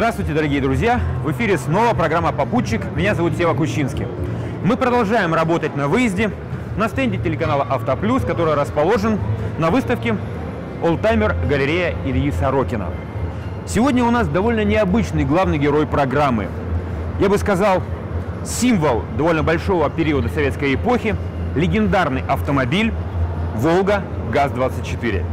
Здравствуйте, дорогие друзья! В эфире снова программа «Попутчик». Меня зовут Сева Кущинский. Мы продолжаем работать на выезде на стенде телеканала «Автоплюс», который расположен на выставке «Олдтаймер. Галерея Ильи Сорокина». Сегодня у нас довольно необычный главный герой программы. Я бы сказал, символ довольно большого периода советской эпохи, легендарный автомобиль «Волга ГАЗ-24».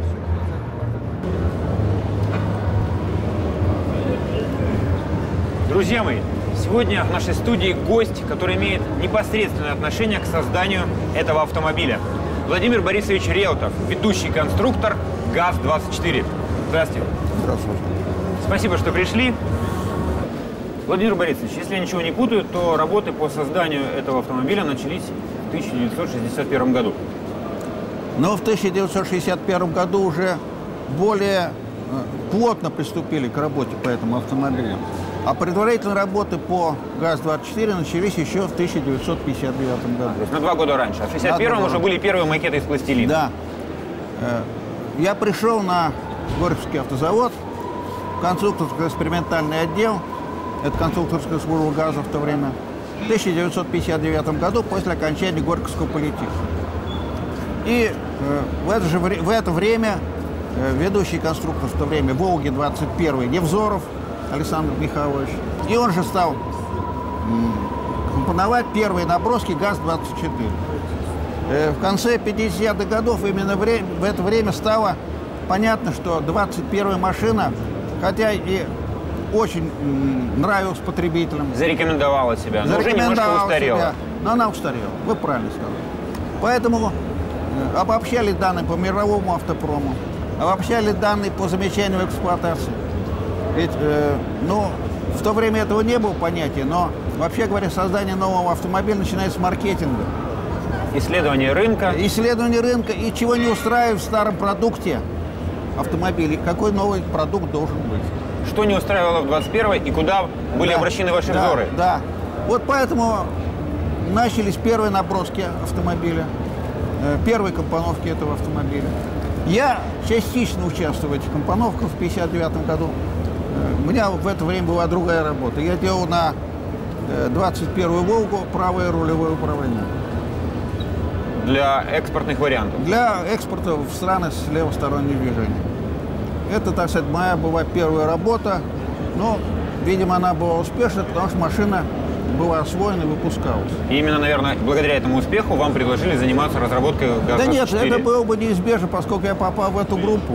Друзья мои, сегодня в нашей студии гость, который имеет непосредственное отношение к созданию этого автомобиля. Владимир Борисович Реутов, ведущий конструктор ГАЗ-24. Здравствуйте. Здравствуйте. Спасибо, что пришли. Владимир Борисович, если я ничего не путаю, то работы по созданию этого автомобиля начались в 1961 году. Но в 1961 году уже более плотно приступили к работе по этому автомобилю. А предварительные работы по ГАЗ-24 начались еще в 1959 году. То есть на 2 года раньше. А в 1961 уже были первые макеты из пластилина. Да. Я пришел на Горьковский автозавод, конструкторско-экспериментальный отдел, это конструкторская служба ГАЗа в то время, в 1959 году после окончания Горьковского политеха. И в это время ведущий конструктор в то время «Волги-21» Невзоров Александр Михайлович. И он же стал компоновать первые наброски ГАЗ-24. В конце 50-х годов именно в это время стало понятно, что 21-я машина, хотя и очень нравилась потребителям. Зарекомендовала себя, но уже немножко устарела. Себя, но она устарела, вы правильно сказали. Поэтому обобщали данные по мировому автопрому, обобщали данные по замечанию эксплуатации. Ведь, в то время этого не было понятия, но, вообще говоря, создание нового автомобиля начинается с маркетинга. Исследование рынка. Исследование рынка и чего не устраивает в старом продукте автомобиля, какой новый продукт должен быть. Что не устраивало в 21-й и куда были обращены ваши взоры? Да, вот поэтому начались первые наброски автомобиля, первые компоновки этого автомобиля. Я частично участвовал в этих компоновках в 1959 году. У меня в это время была другая работа. Я делал на 21-ю «Волгу» правое рулевое управление. Для экспортных вариантов? Для экспорта в страны с левосторонним движением. Это, так сказать, моя была первая работа. Но, видимо, она была успешна, потому что машина была освоена и выпускалась. И именно, наверное, благодаря этому успеху вам предложили заниматься разработкой ГАЗ-24? Да нет, это было бы неизбежно, поскольку я попал в эту группу.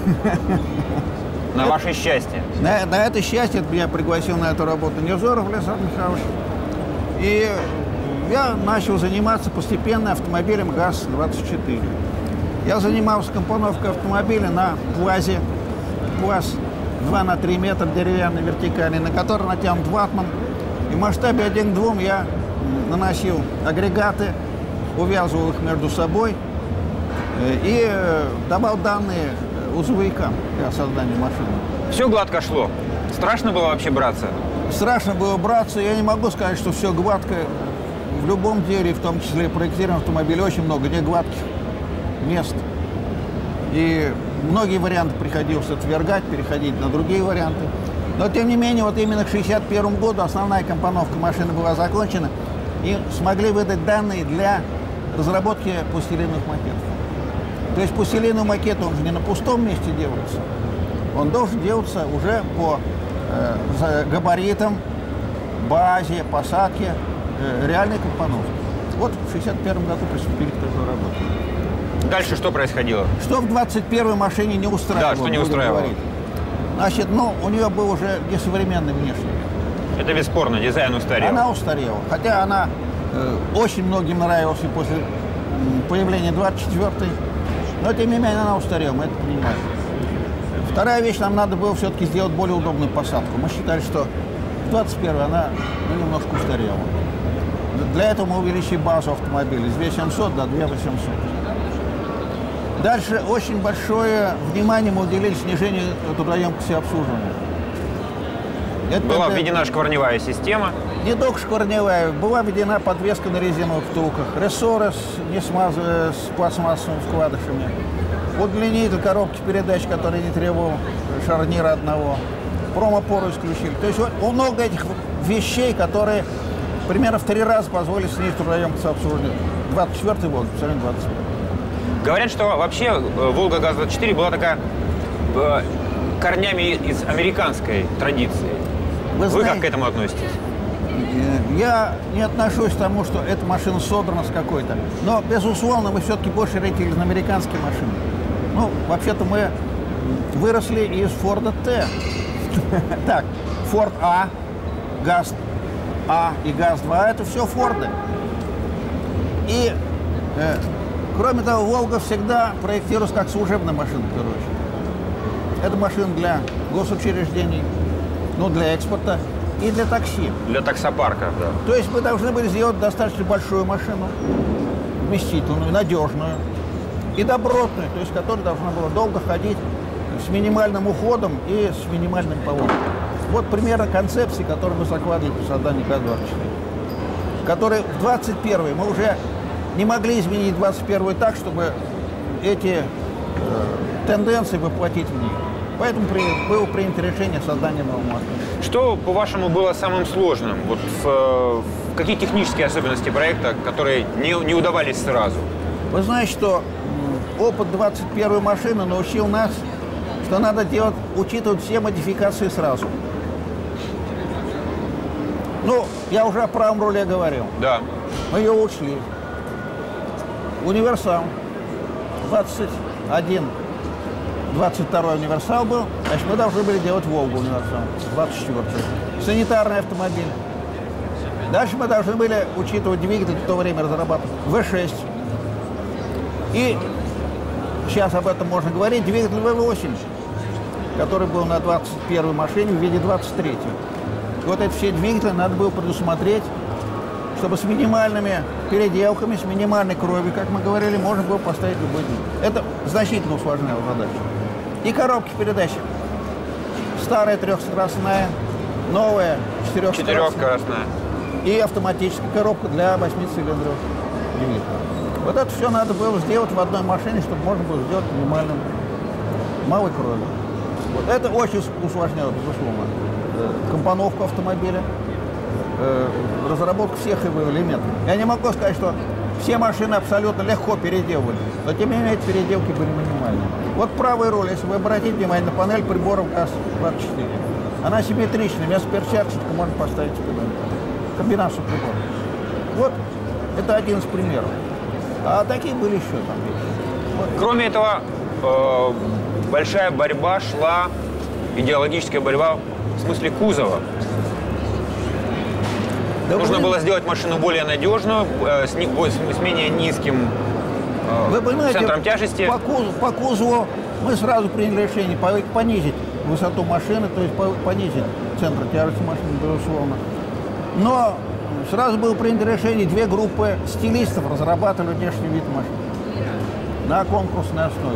На ваше счастье? На это счастье меня пригласил на эту работу Невзоров Александр Михайлович. И я начал заниматься постепенно автомобилем ГАЗ-24. Я занимался компоновкой автомобиля на ПУАЗе. ПУАЗ 2 на 3 метра деревянный, вертикальный, на который натянут ватман. И в масштабе 1 к 2 я наносил агрегаты, увязывал их между собой и давал данные узловикам для создания машины. Все гладко шло? Страшно было вообще браться? Страшно было браться. Я не могу сказать, что все гладко. В любом деле, в том числе и проектированном автомобиле, очень много негладких мест. И многие варианты приходилось отвергать, переходить на другие варианты. Но, тем не менее, вот именно к 1961 году основная компоновка машины была закончена, и смогли выдать данные для разработки пластилиновых макетов. То есть пластилиновый макет, он же не на пустом месте делается. Он должен делаться уже по габаритам, базе, посадке, реальной компоновки. Вот в 1961 году приступили к такой работе. Дальше что происходило? Что в 21-й машине не устраивало? Да, что не устраивало? Значит, у нее был уже несовременный внешний вид. Это бесспорно, дизайн устарел. Она устарела. Хотя она очень многим нравилась и после появления 24-й. Но, тем не менее, она устарела, мы это понимаем. Вторая вещь, нам надо было все-таки сделать более удобную посадку. Мы считали, что в 21-й она немножко устарела. Для этого мы увеличили базу автомобиля с 2700 до 2800. Дальше очень большое внимание мы уделили снижению трудоемкости обслуживания. Была введена шкварневая система. Не только шкварневая, была введена подвеска на резиновых втулках, рессоры с пластмассовыми вкладышами, удлинитель коробки передач, который не требовал шарнира одного, промопору исключили. То есть вот много этих вещей, которые примерно в 3 раза позволили снизить трудоемкость обслуживания. 24-й Волга, по сравнению с 25. Говорят, что вообще Волга ГАЗ-24 была такая корнями из американской традиции. Вы знаете, как к этому относитесь? Я не отношусь к тому, что эта машина содрана с какой-то. Но, безусловно, мы все-таки больше ориентировались на американские машины. Ну, вообще-то мы выросли из Форда Т. Так, Форд А, ГАЗ А и ГАЗ-2 – это все Форды. И, кроме того, Волга всегда проектировалась как служебная машина, в первую очередь. Это машина для госучреждений, ну, для экспорта и для такси. Для таксопарка, да. То есть мы должны были сделать достаточно большую машину, вместительную, надежную и добротную, то есть которая должна была долго ходить с минимальным уходом и с минимальным поломом. Вот примерно концепции, которые мы закладывали при создании ГАЗ-24, которые в 21-й мы уже не могли изменить 21-й так, чтобы эти тенденции воплотить в них. Поэтому было принято решение создания нового мотора. Что, по-вашему, было самым сложным? Вот в какие технические особенности проекта, которые не удавались сразу? Вы знаете, что опыт 21-й машины научил нас, что надо учитывать все модификации сразу. Ну, я уже о правом руле говорил. Да. Мы ее учли. Универсал 21, 22 универсал был, значит, мы должны были делать Волгу универсал, 24-й. Санитарный автомобиль. Дальше мы должны были учитывать двигатель, в то время разрабатывать В6. И сейчас об этом можно говорить, двигатель В8, который был на 21-й машине в виде 23-й. Вот эти все двигатели надо было предусмотреть, чтобы с минимальными переделками, с минимальной кровью, как мы говорили, можно было поставить любой двигатель. Это значительно усложняло задачу. И коробки передач. Старая трехскоростная, новая четырехскоростная. И автоматическая коробка для 8-цилиндров двигателя. Вот это все надо было сделать в одной машине, чтобы можно было сделать минимальным малой кровью. Вот. Это очень усложняло, безусловно, компоновку автомобиля, разработку всех его элементов. Я не могу сказать, что все машины абсолютно легко переделывали, но тем не менее эти переделки были минимальные. Вот правый руль, если вы обратите внимание на панель приборов ГАЗ-24, она симметричная, вместо перчаточки можно поставить комбинацию приборов. Вот это один из примеров. А такие были еще там. Вот. Кроме этого, большая борьба шла, идеологическая борьба в смысле кузова. Да, нужно было сделать машину более надежную, с менее низким центром тяжести. По кузову мы сразу приняли решение понизить высоту машины, то есть понизить центр тяжести машины, безусловно. Но сразу было принято решение, 2 группы стилистов разрабатывали внешний вид машины на конкурсной основе.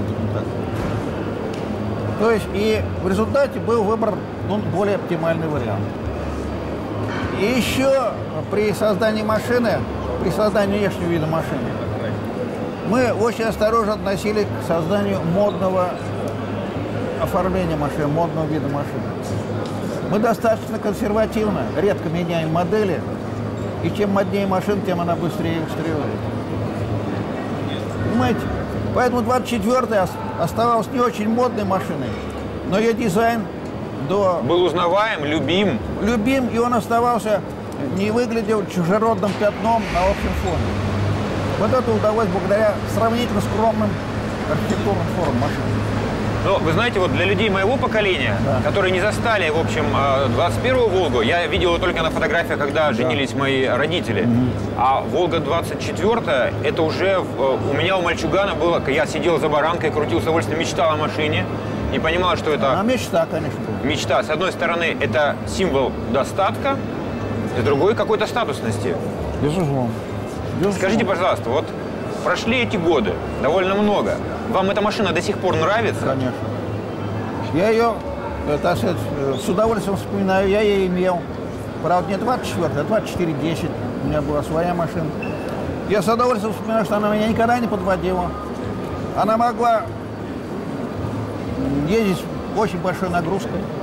То есть и в результате был выбран более оптимальный вариант. И еще при создании машины, при создании внешнего вида машины, мы очень осторожно относились к созданию модного оформления машины, модного вида машины. Мы достаточно консервативно, редко меняем модели, и чем моднее машина, тем она быстрее устаревает. Понимаете? Поэтому 24-я оставалась не очень модной машиной, но ее дизайн был узнаваем, любим. Любим, и он оставался, не выглядел чужеродным пятном на общем фоне. Вот это удалось благодаря сравнительно скромным архитектурным формам машины. Ну, вы знаете, вот для людей моего поколения, да, которые не застали, в общем, 21-ю Волгу, я видел ее только на фотографиях, когда женились мои родители. А Волга 24-я, это уже у меня, у мальчугана было, я сидел за баранкой, крутил с удовольствием, мечтал о машине. И понимала, что это... мечта, конечно. Мечта. С одной стороны, это символ достатка, с другой какой-то статусности. Безусловно. Скажите, пожалуйста, вот прошли эти годы, довольно много. Вам эта машина до сих пор нравится? Конечно. Я ее, так сказать, с удовольствием вспоминаю, я ее имел. Правда, не 24, а 2410. У меня была своя машина. Я с удовольствием вспоминаю, что она меня никогда не подводила. Она могла ездить очень большой нагрузкой.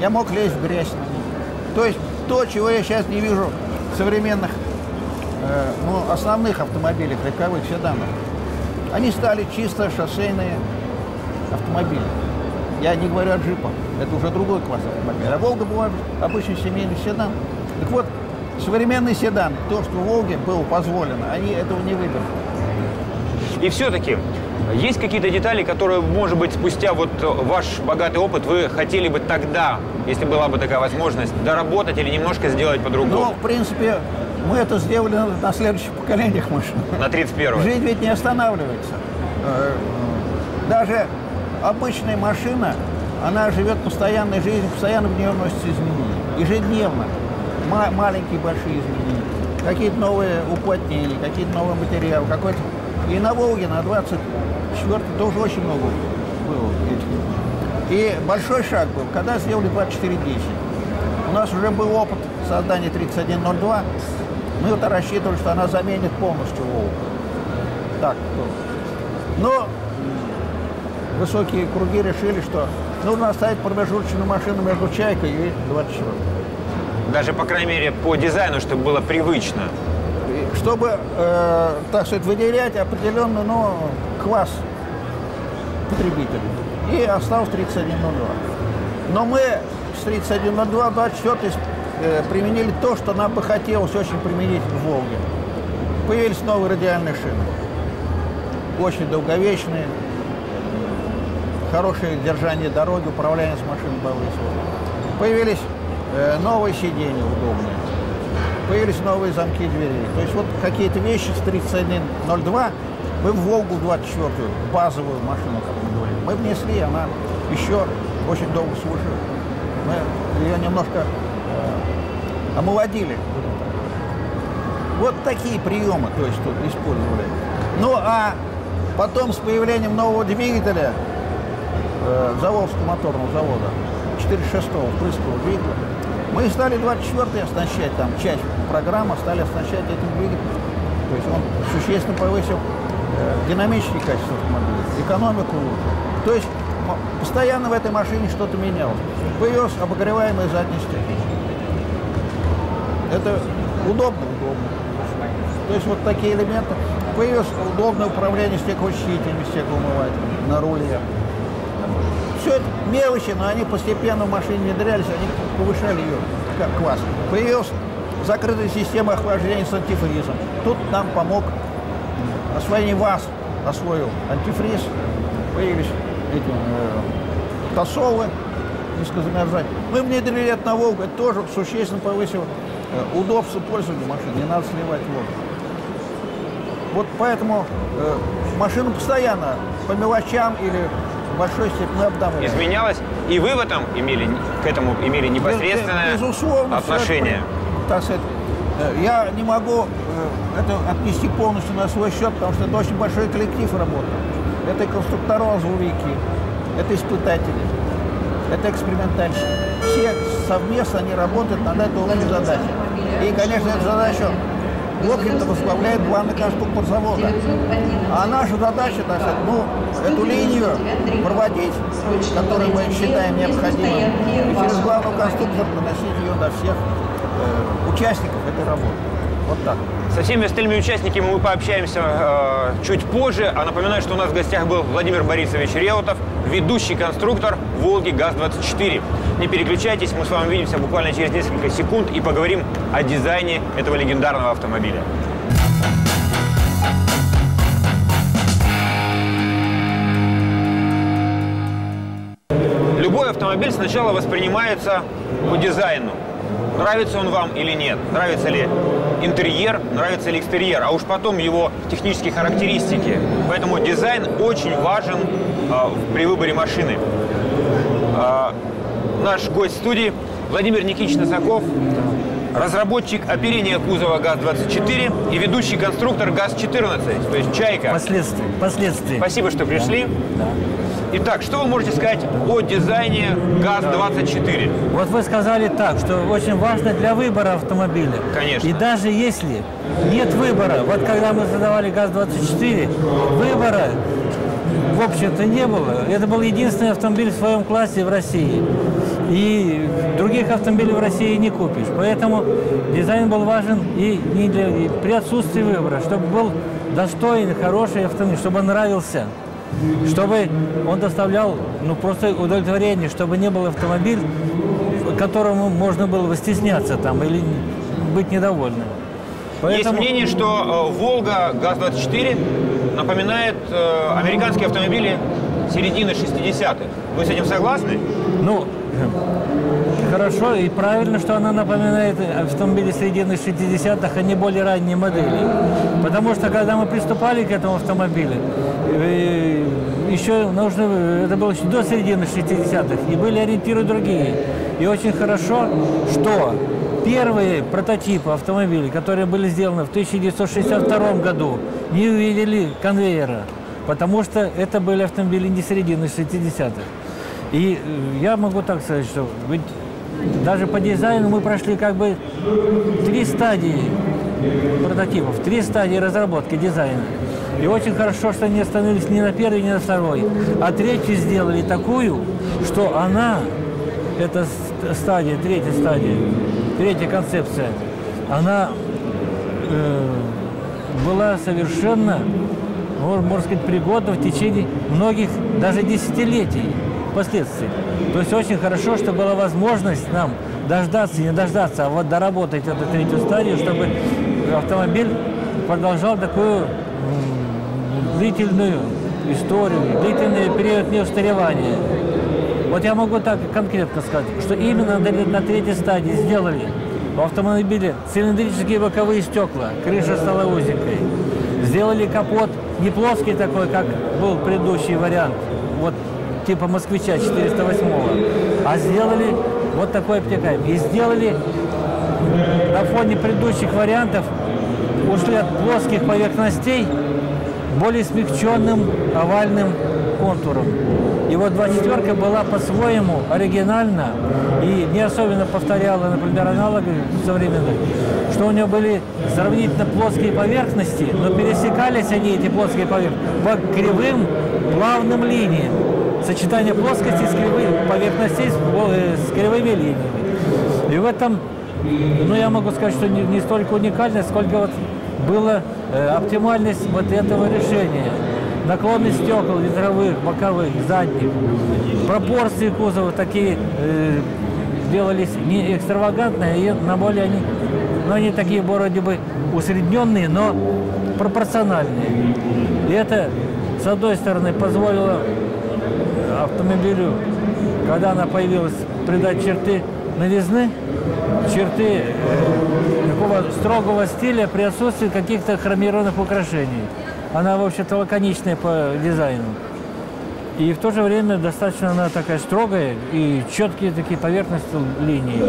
Я мог лезть в грязь. То есть то, чего я сейчас не вижу в современных, основных автомобилях, легковых седанах. Они стали чисто шоссейные автомобили. Я не говорю о джипах, это уже другой класс автомобиля. А Волга была обычный семейный седан. Так вот, современные седаны, то, что в Волге было позволено, они этого не выбрали. И все-таки есть какие-то детали, которые, может быть, спустя вот ваш богатый опыт, вы хотели бы тогда, если была бы такая возможность, доработать или немножко сделать по-другому? Ну, в принципе, мы это сделали на следующих поколениях машин. На 31-й. Жизнь ведь не останавливается. Даже обычная машина, она живет постоянной жизнью, постоянно в нее вносятся изменения. Ежедневно. Маленькие, большие изменения. Какие-то новые уплотнения, какие-то новые материалы. И на Волге, на 24-й тоже очень много было этих. И большой шаг был, когда сделали 2410. У нас уже был опыт создания 3102. Мы вот рассчитывали, что она заменит полностью Волгу. Так, но высокие круги решили, что нужно оставить промежуточную машину между Чайкой и 24. Даже, по крайней мере, по дизайну, чтобы было привычно. Чтобы, так сказать, выделять определенный, класс потребителей. И осталось 3102. Но мы с 3102 24 применили то, что нам бы хотелось очень применить в Волге. Появились новые радиальные шины. Очень долговечные. Хорошее держание дороги, управление с машиной по высоту. Появились новые сиденья удобные. Появились новые замки дверей. То есть вот какие-то вещи с 3102 мы в Волгу 24-ю, базовую машину, как мы говорим, мы внесли, она еще очень долго служила. Мы ее немножко омолодили. Вот такие приемы, то есть тут использовали. Ну а потом с появлением нового двигателя Заволжского моторного завода, 4.6-го впрыскового двигателя, мы стали 24-й оснащать, там часть программы стали оснащать этим двигателем. То есть он существенно повысил динамические качества автомобиля, экономику. То есть постоянно в этой машине что-то менялось. Появилась обогреваемая задняя степень. Это удобно. То есть вот такие элементы. Появилось удобное управление стеклоочистителями, стеклоумывателями на руле. Все это мелочи, но они постепенно в машине внедрялись, они повышали ее как класс. Появилась закрытая система охлаждения с антифризом. Тут нам помог освоение ВАЗ, освоил антифриз. Появились эти тосолы низкозамерзательные. Мы внедрили это на Волгу, это тоже существенно повысило удобство пользования машины, не надо сливать воду. Вот поэтому машину постоянно по мелочам или в большой степени обдавали. Изменялось, и вы к этому имели непосредственное отношение. Так сказать, я не могу это отнести полностью на свой счет, потому что это очень большой коллектив работы. Это и конструктора-звуковики, это испытатели, это экспериментальщики. Все совместно они работают над этой общей задачей. И, конечно, эту задачу, в общем-то, возглавляет главный конструктор завода. А наша задача, так сказать, эту линию проводить, которую мы считаем необходимым, и через главного конструктора доносить ее до всех участников этой работы. Вот так. Со всеми остальными участниками мы пообщаемся чуть позже. А напоминаю, что у нас в гостях был Владимир Борисович Реутов, ведущий конструктор Волги ГАЗ-24. Не переключайтесь, мы с вами увидимся буквально через несколько секунд и поговорим о дизайне этого легендарного автомобиля. Любой автомобиль сначала воспринимается по дизайну. Нравится он вам или нет, нравится ли интерьер, нравится ли экстерьер, а уж потом его технические характеристики. Поэтому дизайн очень важен при выборе машины. Наш гость студии Владимир Никитич Носаков, разработчик оперения кузова ГАЗ-24 и ведущий конструктор ГАЗ-14, то есть «Чайка». Впоследствии. Спасибо, что пришли. Итак, что вы можете сказать о дизайне ГАЗ-24? Вот вы сказали так, что очень важно для выбора автомобиля. Конечно. И даже если нет выбора, вот когда мы создавали ГАЗ-24, выбора, в общем-то, не было. Это был единственный автомобиль в своем классе в России. И других автомобилей в России не купишь. Поэтому дизайн был важен и при отсутствии выбора, чтобы был достойный, хороший автомобиль, чтобы он нравился, чтобы он доставлял просто удовлетворение, чтобы не был автомобиль, которому можно было бы стесняться там или быть недовольным. Поэтому... Есть мнение, что «Волга» ГАЗ-24 напоминает американские автомобили середины 60-х. Вы с этим согласны? Ну, хорошо и правильно, что она напоминает автомобили середины 60-х, а не более ранние модели. Потому что, когда мы приступали к этому автомобилю, еще это было еще до середины 60-х, и были ориентиры другие. И очень хорошо, что первые прототипы автомобилей, которые были сделаны в 1962 году, не увидели конвейера, потому что это были автомобили не середины 60-х. И я могу так сказать, что даже по дизайну мы прошли как бы 3 стадии прототипов, 3 стадии разработки дизайна. И очень хорошо, что они остановились не на первой, не на второй, а третью сделали такую, что она, эта стадия, третья концепция, она была совершенно, можно сказать, пригодна в течение многих, даже десятилетий впоследствии. То есть очень хорошо, что была возможность нам дождаться, не дождаться, а вот доработать эту третью стадию, чтобы автомобиль продолжал такую длительную историю, длительный период неустаревания. Вот я могу так конкретно сказать, что именно на третьей стадии сделали в автомобиле цилиндрические боковые стекла, крыша стала узенькой. Сделали капот не плоский такой, как был предыдущий вариант, вот типа «Москвича» 408-го, а сделали вот такой обтекаемый. И сделали на фоне предыдущих вариантов, ушли от плоских поверхностей более смягченным овальным контуром. И вот 24-ка была по-своему оригинальна и не особенно повторяла, например, аналоги современных, что у нее были сравнительно плоские поверхности, но пересекались они, эти плоские поверхности, по кривым плавным линиям. Сочетание плоскости с кривыми поверхностей с кривыми линиями. И в этом, я могу сказать, что не столько уникальность, сколько вот была оптимальность вот этого решения. Наклонность стекол ветровых, боковых, задних. Пропорции кузова такие делались не экстравагантные, на более они такие вроде бы усредненные, но пропорциональные. И это, с одной стороны, позволило автомобилю, когда она появилась, придать черты новизны, черты такого строгого стиля при отсутствии каких-то хромированных украшений. Она, в общем-то, лаконичная по дизайну. И в то же время достаточно она такая строгая и четкие такие поверхностные линии.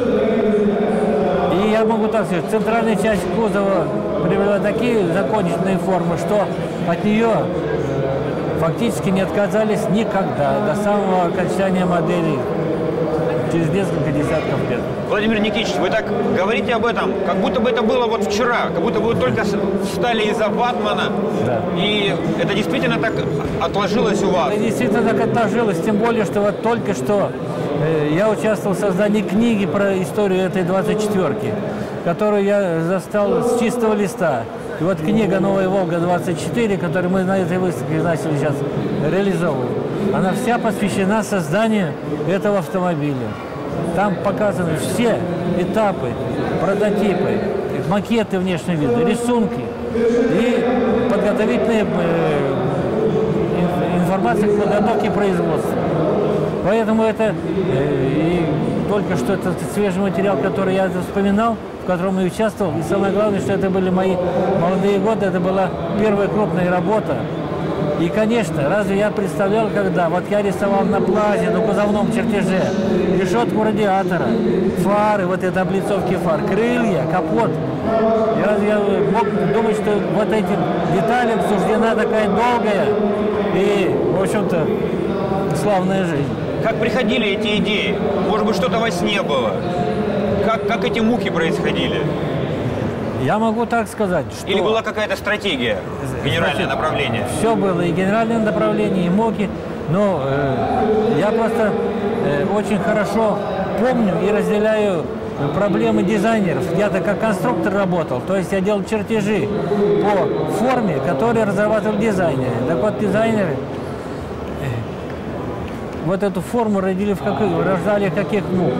И я могу так сказать, центральная часть кузова приобрела такие законченные формы, что от нее фактически не отказались никогда, до самого окончания модели, через несколько десятков лет. Владимир Никитич, вы так говорите об этом, как будто бы это было вот вчера, как будто бы вы только встали из-за ватмана, да. И это действительно так отложилось у вас. Это действительно так отложилось, тем более, что вот только что я участвовал в создании книги про историю этой 24-ки, которую я застал с чистого листа. И вот книга «Новая Волга-24», которую мы на этой выставке начали сейчас реализовывать, она вся посвящена созданию этого автомобиля. Там показаны все этапы, прототипы, макеты внешнего вида, рисунки и подготовительная информация к подготовке производства. Поэтому это и только что это свежий материал, который я вспоминал, в котором я участвовал. И самое главное, что это были мои молодые годы, это была первая крупная работа. И, конечно, разве я представлял, когда вот я рисовал на плазе, на кузовном чертеже, решетку радиатора, фары, вот эти облицовки фар, крылья, капот. И разве я мог думать, что вот этим деталям суждена такая долгая и, в общем-то, славная жизнь. Как приходили эти идеи? Может быть, что-то во сне было? Как эти муки происходили? Я могу так сказать, что... Или была какая-то стратегия, генеральное направление? Все было, и генеральное направление, и муки. Но я просто очень хорошо помню и разделяю проблемы дизайнеров. Я-то как конструктор работал, то есть я делал чертежи по форме, которые разрабатывал дизайнеры. Так вот, дизайнеры вот эту форму рождали каких мух.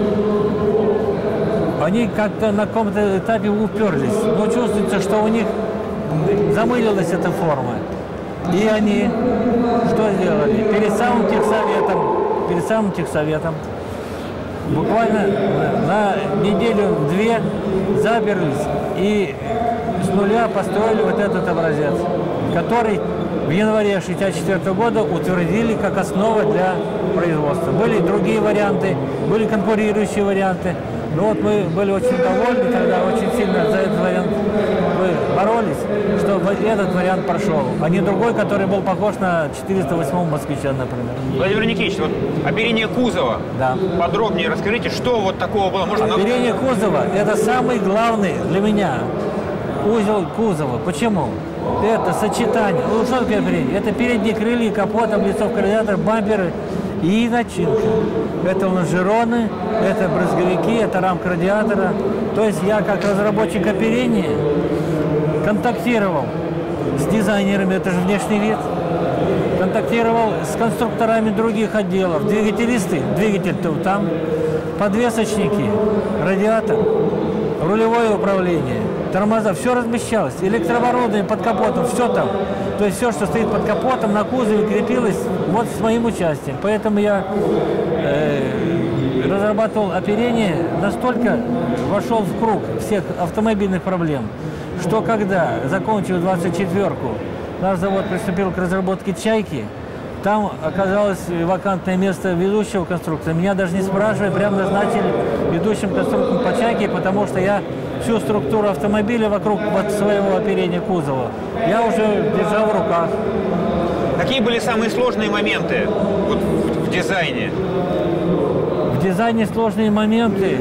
Они как-то на каком-то этапе уперлись, но чувствуется, что у них замылилась эта форма. И они что сделали? Перед самым техсоветом буквально на неделю-две заперлись и с нуля построили вот этот образец, который в январе 1964 года утвердили как основа для производства. Были другие варианты, были конкурирующие варианты. Но вот мы были очень довольны тогда, очень сильно за этот вариант мы боролись, чтобы этот вариант прошел, а не другой, который был похож на 408-м «Москвича», например. Владимир Никитич, вот оперение кузова. Да. Подробнее расскажите, что вот такого было? Можно оперение кузова – это самый главный для меня узел кузова. Почему? Это сочетание. Ну, что такое оперение? Это передние крылья, капот, облицовка радиатора, бамперы и начинка. Это лонжероны, это брызговики, это рамка радиатора. То есть я как разработчик оперения контактировал с дизайнерами, это же внешний вид, контактировал с конструкторами других отделов, двигателисты, двигатель-то там, подвесочники, радиатор, рулевое управление, тормоза, все размещалось, электрооборудование под капотом, все там. То есть все, что стоит под капотом, на кузове крепилось вот с моим участием. Поэтому я разрабатывал оперение, настолько вошел в круг всех автомобильных проблем, что когда, закончив 24-ку, наш завод приступил к разработке «Чайки», там оказалось вакантное место ведущего конструктора. Меня даже не спрашивая, прямо назначили ведущим конструктором по «Чайке», потому что я всю структуру автомобиля вокруг вот своего оперения кузова я уже держал в руках. Какие были самые сложные моменты вот в дизайне? В дизайне сложные моменты.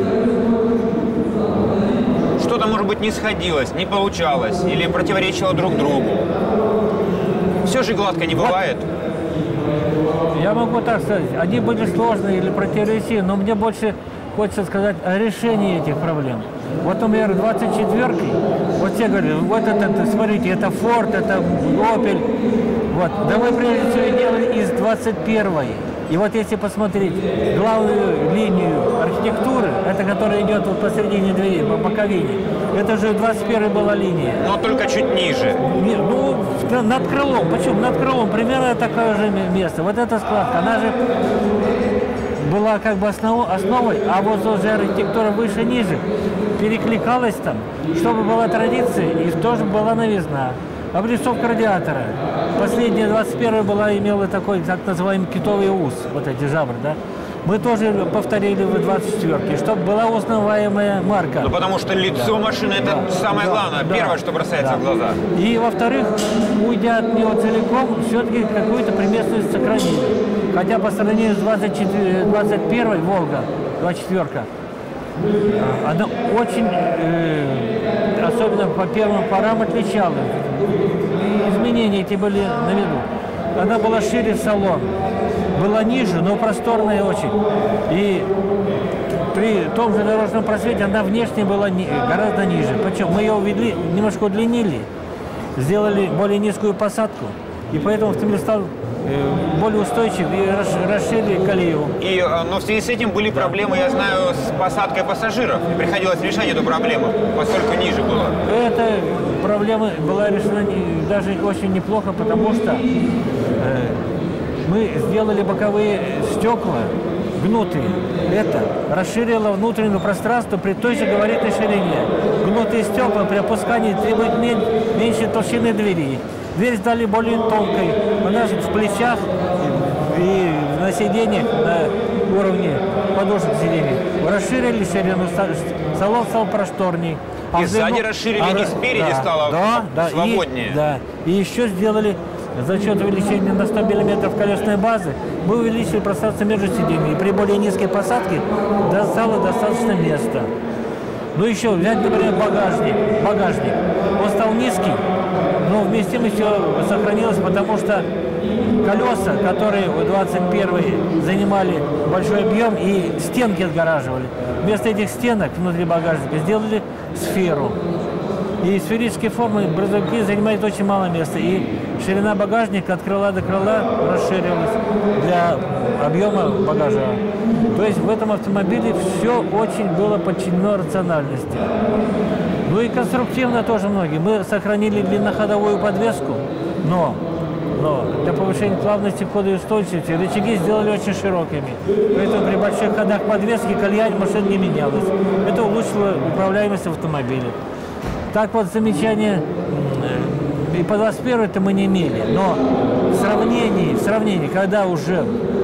Что-то, может быть, не сходилось, не получалось или противоречило друг другу. Все же гладко не бывает. Я могу так сказать, они были сложные или противоречивые, но мне больше хочется сказать о решении этих проблем. Вот, например, 24-ки, вот все говорят, вот это, смотрите, это Ford, это Opel. Вот. Да мы прежде всего делали из 21-й. И вот если посмотреть главную линию архитектуры, это которая идет вот посередине двери, по боковине, это же 21-й была линия. Но только чуть ниже. Ну, над крылом. Почему? Над крылом примерно такое же место. Вот эта складка, она же была как бы основой, а вот уже архитектура выше-ниже перекликалась там, чтобы была традиция и тоже была новизна. Облицовка радиатора. Последняя, 21-я была, имела такой, так называемый китовый ус, вот эти жабры, да. Мы тоже повторили в 24-ке, чтобы была узнаваемая марка. Ну, потому что лицо машины – это самое главное, первое, что бросается в глаза. И, во-вторых, уйдя от него целиком, все-таки какую-то приместность сохранили. Хотя по сравнению с 21-й «Волга», 24-ка, она очень, особенно по первым порам, отличалась. Изменения эти были на виду. Она была шире салон, была ниже, но просторная очень. И при том же дорожном просвете она внешне была гораздо ниже. Почему? Мы ее увели, немножко удлинили, сделали более низкую посадку, и поэтому автомобиль стал более устойчив и расширили колею. Но в связи с этим были проблемы, я знаю, с посадкой пассажиров. И приходилось решать эту проблему, поскольку ниже было. Эта проблема была решена даже очень неплохо, потому что мы сделали боковые стекла гнутые. Это расширило внутреннее пространство при той же габаритной ширине. Гнутые стекла при опускании требуют меньше толщины двери. Дверь стали более тонкой. Она в плечах и на сиденьях, на уровне подушек сидений. Расширили ширину, салон стал просторней. И сзади расширили, и спереди стало свободнее. И еще сделали за счет увеличения на 100 мм колесной базы, мы увеличили пространство между сиденьями. И при более низкой посадке стало достаточно места. Ну еще взять, например, багажник. Он стал низкий, но вместимость все сохранилась, потому что колеса, которые в 21-й занимали большой объем и стенки отгораживали. Вместо этих стенок внутри багажника сделали сферу. И сферические формы грузовики занимают очень мало места. И ширина багажника от крыла до крыла расширилась для объема багажа. То есть в этом автомобиле все очень было подчинено рациональности. Ну и конструктивно тоже многие. Мы сохранили длинноходовую подвеску, но для повышения плавности, хода и устойчивости рычаги сделали очень широкими. Поэтому при больших ходах подвески колея машин не менялась. Это улучшило управляемость автомобиля. Так вот, замечания и по 21-й-то мы не имели, но в сравнении, когда уже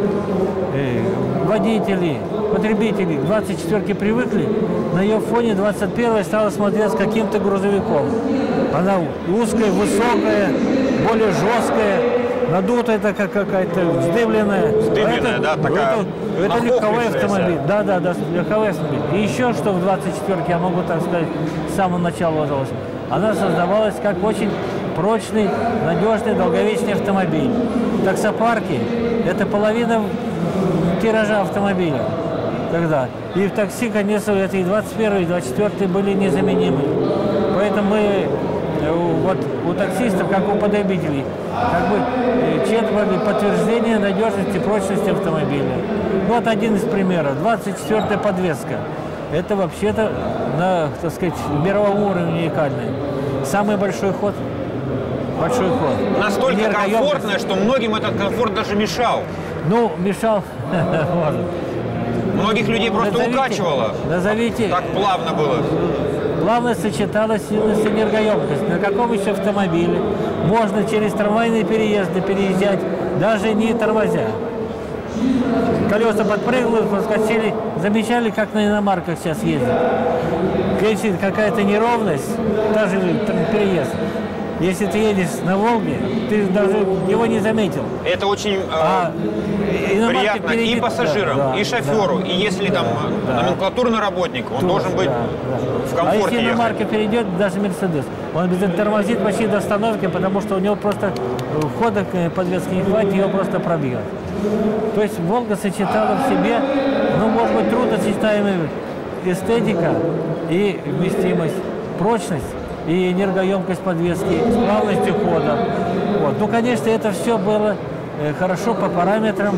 водители, потребители к 24-ке привыкли, на ее фоне 21-я стала смотреться каким-то грузовиком. Она узкая, высокая, более жесткая, надутая, такая какая-то вздыбленная. Вздыбленная, да, такая. Это легковой автомобиль. Да, легковой автомобиль. И еще что в 24-ке, я могу так сказать, с самого начала удалось. Она создавалась как очень прочный, надежный, долговечный автомобиль. Таксопарки – это половина тиража автомобиля тогда. И в такси, конечно, это и 21-й, и 24-й были незаменимы. Поэтому мы вот у таксистов, как у потребителей, как бы черпали подтверждение надежности, прочности автомобиля. Вот один из примеров. 24-я подвеска. Это вообще-то на, так сказать, мировом уровне уникальный. Самый большой ход. Большой ход. Настолько комфортное, что многим этот комфорт даже мешал. Ну, мешал. Многих людей просто укачивало. Назовите. Так плавно было. Плавно сочеталась с энергоемкость. На каком еще автомобиле можно через трамвайные переезды переезжать, даже не тормозя? Колеса подпрыгнули, подскочили. Замечали, как на иномарках сейчас ездят? Если какая-то неровность, даже переезд. Если ты едешь на «Волге», ты даже его не заметил. Это очень приятно и пассажирам, и шоферу. И если там номенклатурный работник, он должен быть в комфорте. А если иномарка перейдет, даже «Мерседес», он обязательно тормозит почти до остановки, потому что у него просто хода подвески не хватит, ее просто пробьет. То есть «Волга» сочетала в себе, ну, может быть, трудносочетаемая эстетика и вместимость, прочность и энергоемкость подвески, с плавностью хода. Вот. Ну, конечно, это все было хорошо по параметрам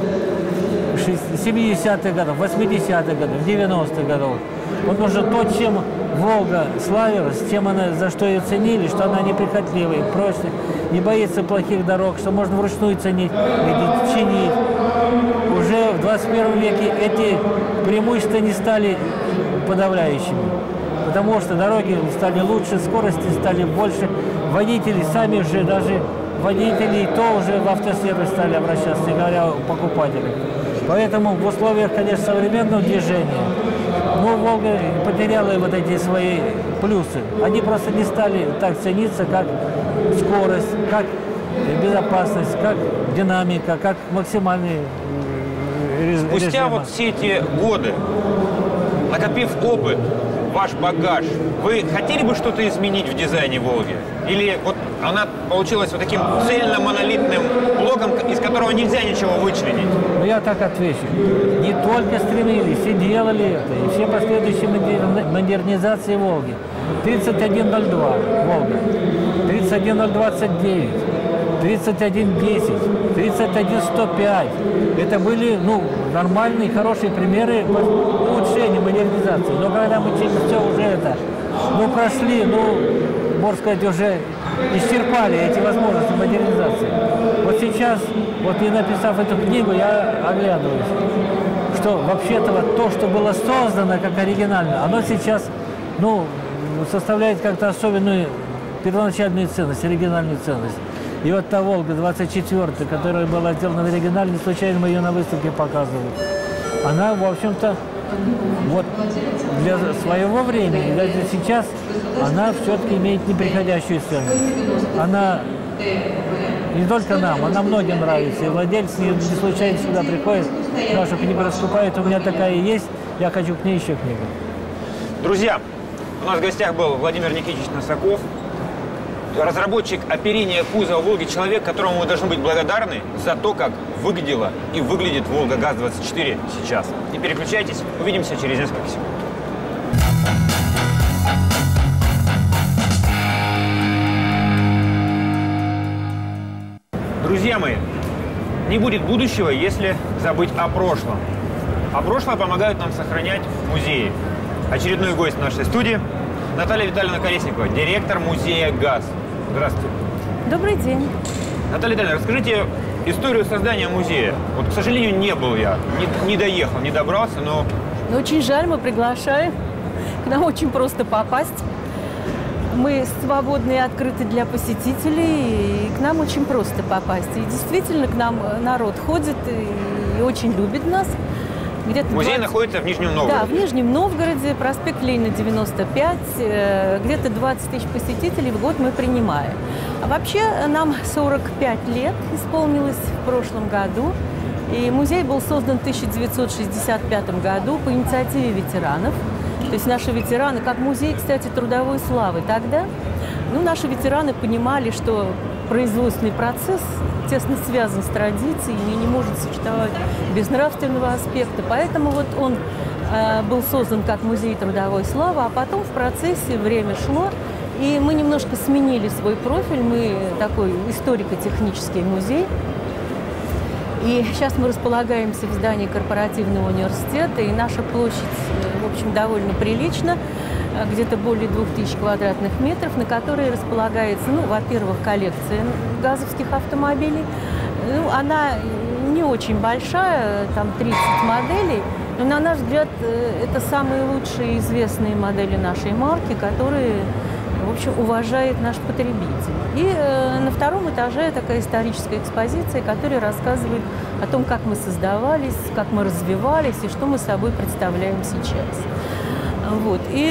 70-х годов, 80-х годов, 90-х годов. Потому что то, чем «Волга» славилась, тем она, за что ее ценили, что она неприхотливая, прочная, не боится плохих дорог, что можно вручную ценить, чинить. Уже в 21 веке эти преимущества не стали подавляющими. Потому что дороги стали лучше, скорости стали больше, водители сами же, даже водители то уже в автосервис стали обращаться, не говоря о покупателях. Поэтому в условиях, конечно, современного движения, ну, «Волга» потеряла вот эти свои плюсы. Они просто не стали так цениться, как скорость, как безопасность, как динамика, как максимальный режим. Спустя вот все эти годы, накопив опыт, ваш багаж, вы хотели бы что-то изменить в дизайне «Волги»? Или вот она получилась вот таким цельно-монолитным блоком, из которого нельзя ничего вычленить? Ну, я так отвечу. Не только стремились, и делали это, и все последующие модернизации «Волги». 3102 «Волга», 31029, 3110, 31105. Это были, ну, нормальные, хорошие примеры улучшения, модернизации. Но когда мы через все уже это, ну, прошли, ну, можно сказать, уже исчерпали эти возможности модернизации. Вот сейчас, вот не написав эту книгу, я оглядываюсь, что вообще-то вот то, что было создано как оригинально, оно сейчас, ну, составляет как-то особенную первоначальную ценность, оригинальную ценность. И вот та «Волга-24», которая была сделана в оригинале, не случайно мы ее на выставке показывали, она, в общем-то, вот для своего времени, и даже сейчас, она все-таки имеет неприходящую ценность. Она не только нам, она многим нравится. И владельцы не случайно сюда приходят, нашу книгу раскупают, у меня такая есть, я хочу к ней еще книгу. Друзья, у нас в гостях был Владимир Никитич Носаков. разработчик оперения кузова «Волги» человек, которому мы должны быть благодарны за то, как выглядела и выглядит «Волга ГАЗ-24» сейчас. Не переключайтесь, увидимся через несколько секунд. Друзья мои, не будет будущего, если забыть о прошлом. А прошлое помогают нам сохранять музеи. Очередной гость нашей студии – Наталья Витальевна Колесникова, директор музея ГАЗ. Здравствуйте. Добрый день. Наталья Витальевна, расскажите историю создания музея. Вот, к сожалению, не был я, не доехал, не добрался, но… Ну, очень жаль, мы приглашаем. К нам очень просто попасть. Мы свободны и открыты для посетителей, и к нам очень просто попасть. И действительно, к нам народ ходит и очень любит нас. Музей находится в Нижнем Новгороде. Да, в Нижнем Новгороде, проспект Ленина, 95. Где-то 20 тысяч посетителей в год мы принимаем. А вообще нам 45 лет исполнилось в прошлом году. И музей был создан в 1965 году по инициативе ветеранов. То есть наши ветераны, как музей, кстати, трудовой славы тогда, наши ветераны понимали, что производственный процесс тесно связан с традициями и не может существовать без нравственного аспекта. Поэтому вот он был создан как музей трудовой славы, а потом в процессе время шло, и мы немножко сменили свой профиль. Мы такой историко-технический музей. И сейчас мы располагаемся в здании корпоративного университета, и наша площадь, в общем, довольно прилична, где-то более 2000 квадратных метров, на которой располагается, во-первых, коллекция газовских автомобилей. Она не очень большая, там 30 моделей, но, на наш взгляд, это самые лучшие известные модели нашей марки, которые, в общем, уважает наш потребитель. И на втором этаже такая историческая экспозиция, которая рассказывает о том, как мы создавались, как мы развивались и что мы собой представляем сейчас. Вот. И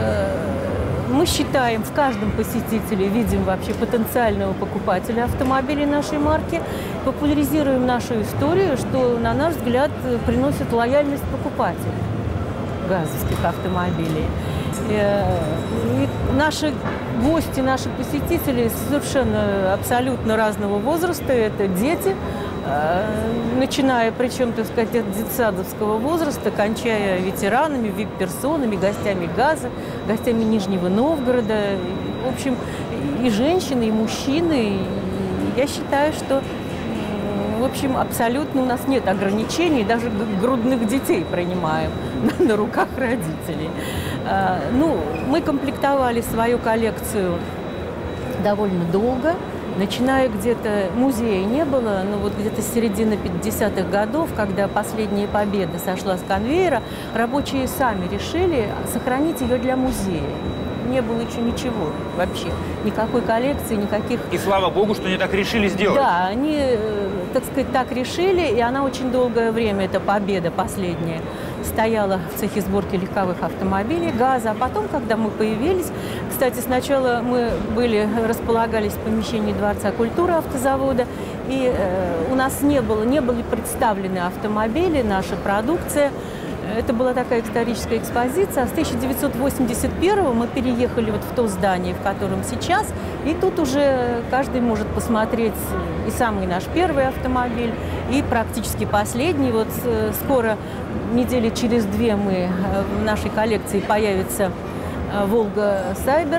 мы считаем, в каждом посетителе видим вообще потенциального покупателя автомобилей нашей марки, популяризируем нашу историю, что, на наш взгляд, приносит лояльность покупателей газовских автомобилей. И наши гости, наши посетители совершенно абсолютно разного возраста. Это дети, начиная, причем, так сказать, от детсадовского возраста, кончая ветеранами, вип-персонами, гостями ГАЗа, гостями Нижнего Новгорода. В общем, и женщины, и мужчины. И я считаю, что, в общем, абсолютно у нас нет ограничений, даже грудных детей принимаем на руках родителей. Мы комплектовали свою коллекцию довольно долго, начиная где-то, музея не было, но вот где-то с середины 50-х годов, когда последняя победа сошла с конвейера, рабочие сами решили сохранить ее для музея. Не было еще ничего вообще, никакой коллекции, никаких… И слава богу, что они так решили сделать. Да, они, так сказать, так решили, и она очень долгое время, эта победа последняя, стояла в цехе сборки легковых автомобилей ГАЗа. А потом, когда мы появились, кстати, сначала мы располагались в помещении Дворца культуры автозавода, и у нас не были представлены автомобили, наша продукция. Это была такая историческая экспозиция. А с 1981-го мы переехали вот в то здание, в котором сейчас. И тут уже каждый может посмотреть и самый наш первый автомобиль, и практически последний. Вот скоро, недели через 2, в нашей коллекции появится «Волга Сайбер».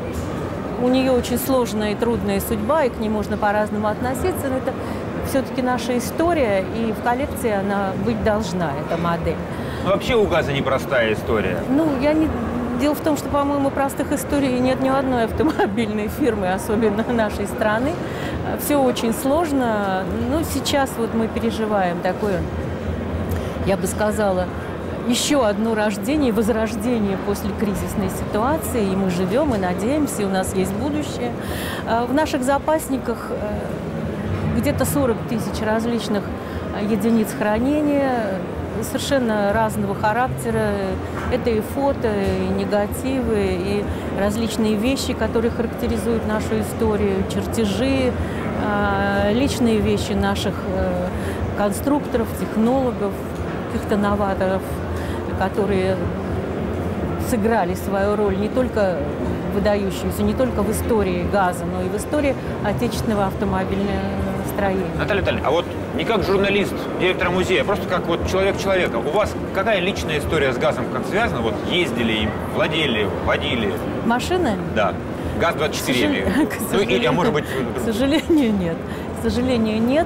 У нее очень сложная и трудная судьба, и к ней можно по-разному относиться. Но это все-таки наша история, и в коллекции она быть должна, эта модель. Вообще у ГАЗа непростая история. Дело в том, что, по-моему, простых историй нет ни одной автомобильной фирмы, особенно нашей страны. Все очень сложно. Сейчас вот мы переживаем такое, я бы сказала, еще одно рождение, возрождение после кризисной ситуации. И мы живем, и надеемся, и у нас есть будущее. В наших запасниках где-то 40 тысяч различных единиц хранения, совершенно разного характера. Это и фото, и негативы, и различные вещи, которые характеризуют нашу историю, чертежи, личные вещи наших конструкторов, технологов, каких-то новаторов, которые сыграли свою роль не только выдающуюся не только в истории газа, но и в истории отечественного автомобильного строения. Наталья Витальевна, а вот не как журналист, директор музея, а просто как вот человек человека. У вас какая личная история с газом как связана? Вот ездили им, владели, водили? Машины? Да. ГАЗ-24 я имею в виду. Ну, или, а может быть... К сожалению, нет. К сожалению, нет.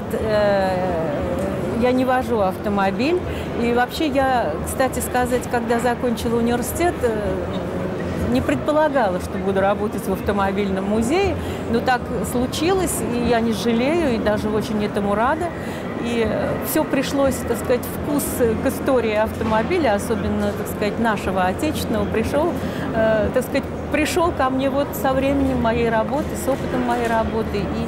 Я не вожу автомобиль. И вообще я, кстати сказать, когда закончила университет, не предполагала, что буду работать в автомобильном музее. Но так случилось, и я не жалею, и даже очень этому рада. И все пришлось, так сказать, вкус к истории автомобиля, особенно, так сказать, нашего отечественного, пришел ко мне вот со временем моей работы, с опытом моей работы. И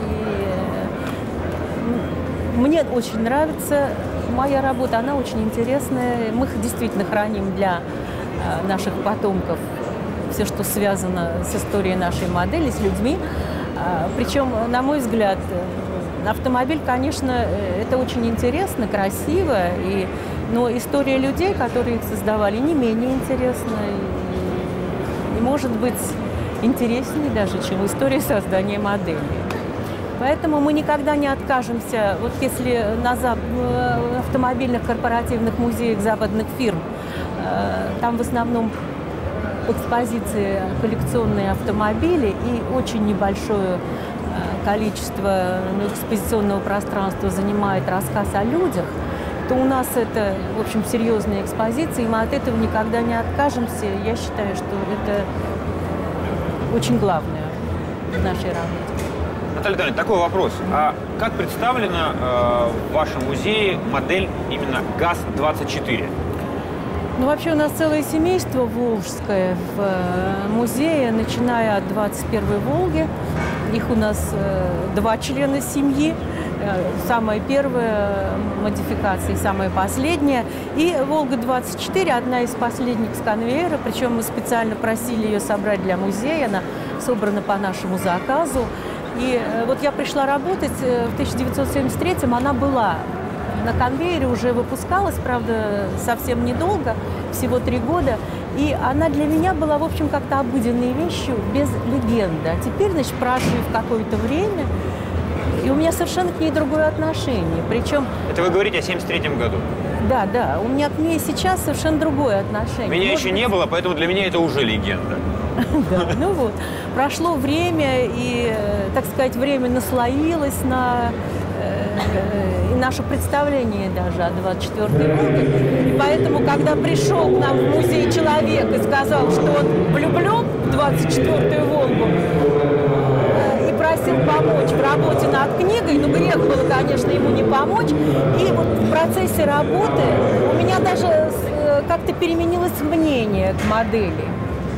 мне очень нравится моя работа, она очень интересная. Мы действительно храним для наших потомков все, что связано с историей нашей модели, с людьми. Причем, на мой взгляд, автомобиль, конечно, это очень интересно, красиво, но история людей, которые их создавали, не менее интересна. И может быть, интереснее даже, чем история создания модели. Поэтому мы никогда не откажемся, вот если в автомобильных корпоративных музеях западных фирм, там в основном экспозиции коллекционные автомобили и очень небольшое количество экспозиционного пространства занимает рассказ о людях, то у нас это, в общем, серьезные экспозиции, и мы от этого никогда не откажемся. Я считаю, что это очень главное в нашей работе. Наталья Витальевна, такой вопрос. А как представлена в вашем музее модель именно ГАЗ-24? Ну, вообще у нас целое семейство волжское в музее, начиная от 21-й «Волги». Их у нас 2 члена семьи. Самая первая модификация и самая последняя. И «Волга-24» одна из последних с конвейера. Причем мы специально просили ее собрать для музея. Она собрана по нашему заказу. И вот я пришла работать в 1973-м, она была на конвейере, уже выпускалась, правда, совсем недолго, всего 3 года. И она для меня была, в общем, как-то обыденной вещью, без легенды. А теперь, значит, спрашиваю в какое-то время, и у меня совершенно к ней другое отношение. Причем... Это вы говорите о 1973 году? Да, да. У меня к ней сейчас совершенно другое отношение. Меня еще не было, поэтому для меня это уже легенда. Да, ну вот. Прошло время, и, так сказать, время наслоилось на и наше представление даже о 24-й Волге. И поэтому, когда пришел к нам в музей человек и сказал, что он влюблен в 24-ю Волгу, и просил помочь в работе над книгой, ну, грех было, конечно, ему не помочь. И вот в процессе работы у меня даже как-то переменилось мнение к модели.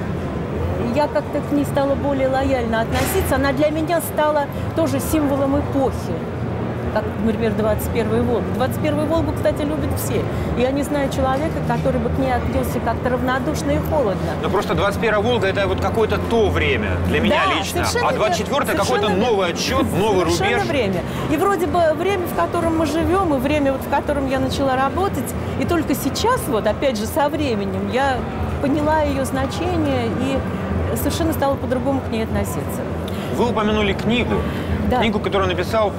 Я как-то к ней стала более лояльно относиться. Она для меня стала тоже символом эпохи. Как, например, 21-ю Волгу. 21-ю Волгу, кстати, любят все. Я не знаю человека, который бы к ней отнесся как-то равнодушно и холодно. Но просто 21-я Волга – это вот какое-то то время для меня лично. А 24-я какой-то новый отсчет, новый рубеж. Совершенно время. И вроде бы время, в котором мы живем, и время, вот, в котором я начала работать. И только сейчас, вот опять же, со временем я поняла ее значение и совершенно стала по-другому к ней относиться. Вы упомянули книгу. Да. Книгу, которую написал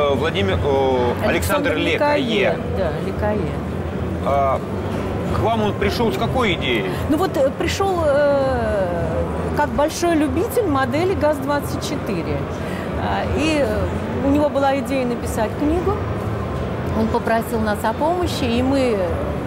Александр Лекае. Да, Лекае. К вам он пришел с какой идеей? Ну вот пришел как большой любитель модели ГАЗ-24. И у него была идея написать книгу. Он попросил нас о помощи, и мы,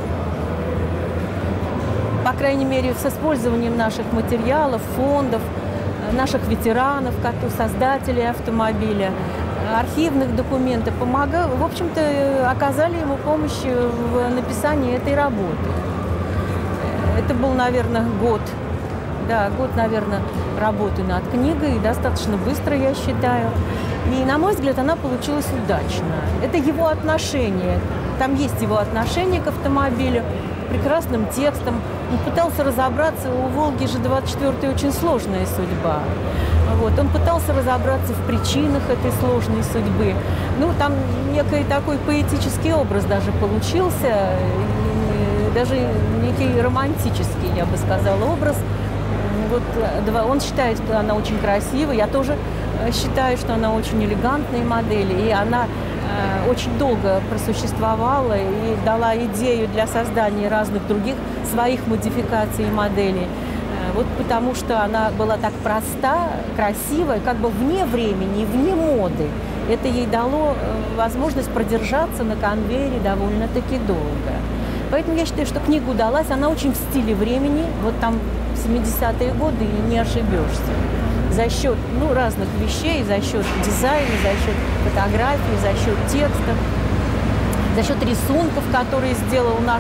по крайней мере, с использованием наших материалов, фондов, наших ветеранов, как создателей автомобиля, архивных документов, в общем-то, оказали ему помощь в написании этой работы. Это был, наверное, год, наверное, работы над книгой, достаточно быстро, я считаю. И, на мой взгляд, она получилась удачно. Это его отношение, там есть его отношение к автомобилю, прекрасным текстом. Он пытался разобраться, у «Волги» же 24-й очень сложная судьба. Вот. Он пытался разобраться в причинах этой сложной судьбы. Ну, там некий такой поэтический образ даже получился, даже некий романтический, я бы сказала, образ вот, он считает, что она очень красивая. Я тоже считаю, что она очень элегантная модель. И она очень долго просуществовала и дала идею для создания разных других своих модификаций и моделей. Вот потому что она была так проста, красивая, как бы вне времени, вне моды. Это ей дало возможность продержаться на конвейере довольно-таки долго. Поэтому я считаю, что книга удалась. Она очень в стиле времени. Вот там 70-е годы, и не ошибешься. За счет разных вещей, за счет дизайна, за счет фотографий, за счет текста, за счет рисунков, которые сделал наш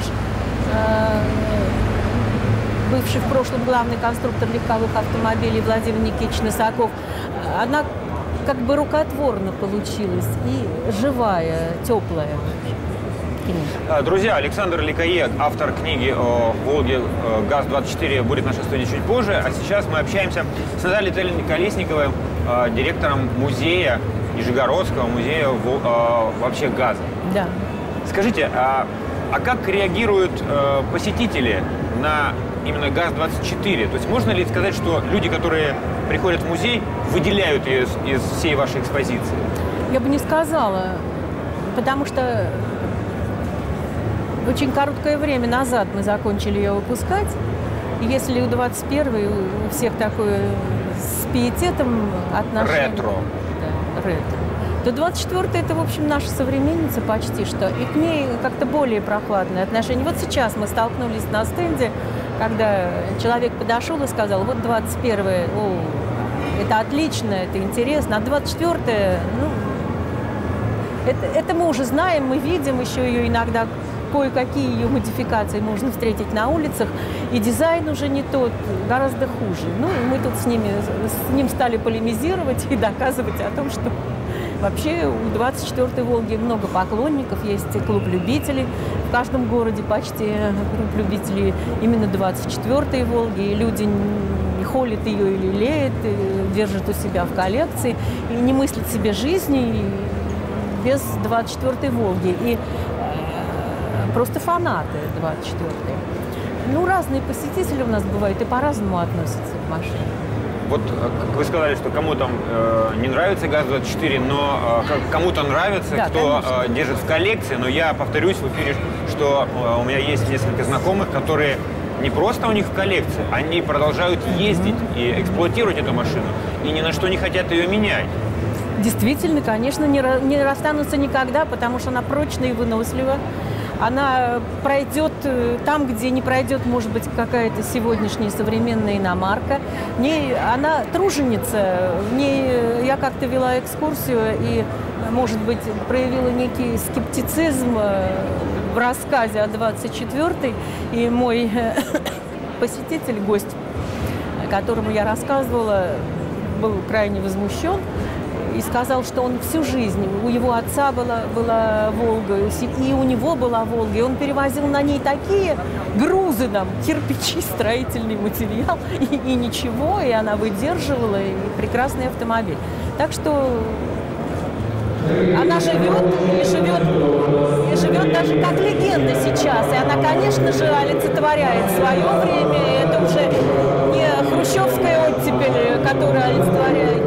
бывший в прошлом главный конструктор легковых автомобилей Владимир Никитич Носаков. Она как бы рукотворно получилась и живая, теплая книга. Друзья, Александр Ликае, автор книги о Волге ГАЗ-24, будет в нашей студии чуть позже. А сейчас мы общаемся с Натальей Витальевной Колесниковой, директором музея, Нижегородского музея вообще ГАЗа. Да. Скажите, а как реагируют посетители на именно ГАЗ-24? То есть можно ли сказать, что люди, которые приходят в музей, выделяют ее из всей вашей экспозиции? Я бы не сказала, потому что очень короткое время назад мы закончили ее выпускать. И если у 21-й у всех такое с пиететом отношение... Ретро. Да, ретро. То 24-й это, в общем, наша современница почти что. И к ней как-то более прохладное отношение. Вот сейчас мы столкнулись на стенде, когда человек подошел и сказал, вот 21-е, это отлично, это интересно, а 24-е, это мы уже знаем, мы видим еще ее иногда, кое-какие ее модификации можно встретить на улицах, и дизайн уже не тот, гораздо хуже. И мы тут с ним стали полемизировать и доказывать о том, что вообще у 24-й Волги много поклонников, есть клуб любителей. В каждом городе почти клуб любителей именно 24-й Волги. И люди холят ее или лелеют, держат у себя в коллекции и не мыслят себе жизни без 24-й Волги. И просто фанаты 24-й. Разные посетители у нас бывают и по-разному относятся к машине. Вот как вы сказали, что кому-то не нравится ГАЗ-24, но кому-то нравится, да, кто держит в коллекции. Но я повторюсь в эфире, что у меня есть несколько знакомых, которые не просто у них в коллекции, они продолжают ездить и эксплуатировать эту машину, и ни на что не хотят ее менять. Действительно, конечно, не расстанутся никогда, потому что она прочная и вынослива. Она пройдет там, где не пройдет, может быть, какая-то сегодняшняя современная иномарка. Она труженица. Я как-то вела экскурсию и, может быть, проявила некий скептицизм в рассказе о 24-й. И мой посетитель, гость, которому я рассказывала, был крайне возмущен. И сказал, что он всю жизнь, у его отца была Волга, и у него была Волга, и он перевозил на ней такие грузы, кирпичи, строительный материал, и ничего, и она выдерживала, и прекрасный автомобиль. Так что она живет даже как легенда сейчас, и она, конечно же, олицетворяет свое время, и это уже не хрущевская оттепель, которая олицетворяет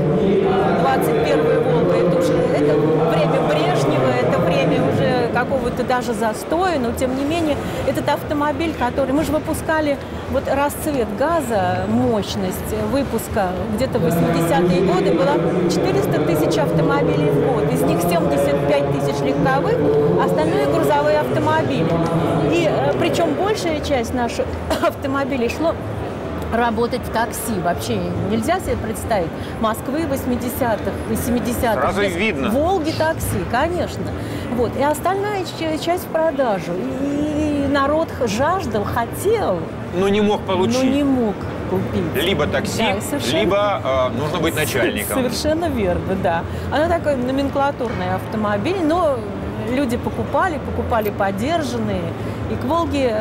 21-ю Волгу, это время Брежнева, это время уже какого-то даже застоя, но тем не менее этот автомобиль, который мы же выпускали, вот расцвет ГАЗа, мощность выпуска где-то в 80-е годы была 400 тысяч автомобилей в год, из них 75 тысяч легковых, остальные грузовые автомобили. И причем большая часть наших автомобилей шло работать в такси. Вообще нельзя себе представить. Москвы 80-х и 70-х. Сразу видно. Волги такси, конечно. Вот. И остальная часть в продажу. И народ жаждал, хотел. Но не мог получить. Но не мог купить. Либо такси, да, либо нужно быть начальником. Совершенно верно, да. Она такой номенклатурный автомобиль, но люди покупали подержанные. И к Волге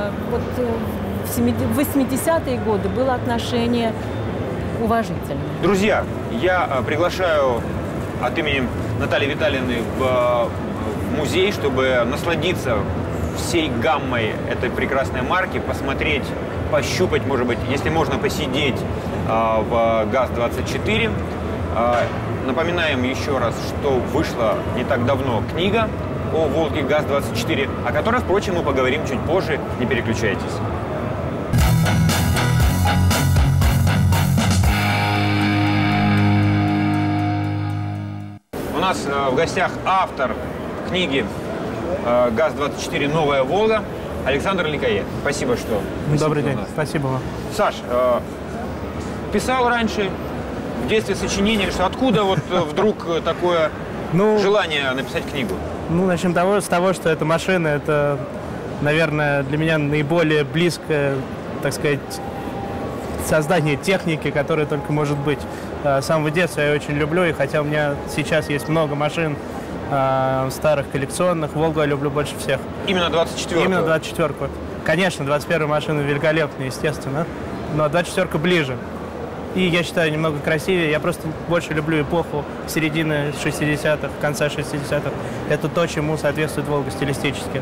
в 80-е годы было отношение уважительное. Друзья, я приглашаю от имени Натальи Витальевны в музей, чтобы насладиться всей гаммой этой прекрасной марки, посмотреть пощупать, может быть, если можно, посидеть в ГАЗ-24. Напоминаем еще раз, что вышла не так давно книга о «Волге ГАЗ-24», о которой, впрочем, мы поговорим чуть позже. Не переключайтесь. У нас в гостях автор книги «ГАЗ-24. Новая Волга» Александр Ликае. Спасибо, что... Добрый день. Спасибо вам. Саш, писал раньше в детстве сочинение, что откуда вот вдруг такое желание написать книгу? Ну, начнем с того, что эта машина, это, наверное, для меня наиболее близкое, так сказать, создание техники, которая только может быть. С самого детства я очень люблю, и хотя у меня сейчас есть много машин старых коллекционных, Волгу я люблю больше всех. Именно 24-ку? Именно 24-ку. Конечно, 21-я машина великолепная, естественно, но 24-ка ближе. И я считаю, немного красивее. Я просто больше люблю эпоху середины 60-х, конца 60-х. Это то, чему соответствует Волга стилистически,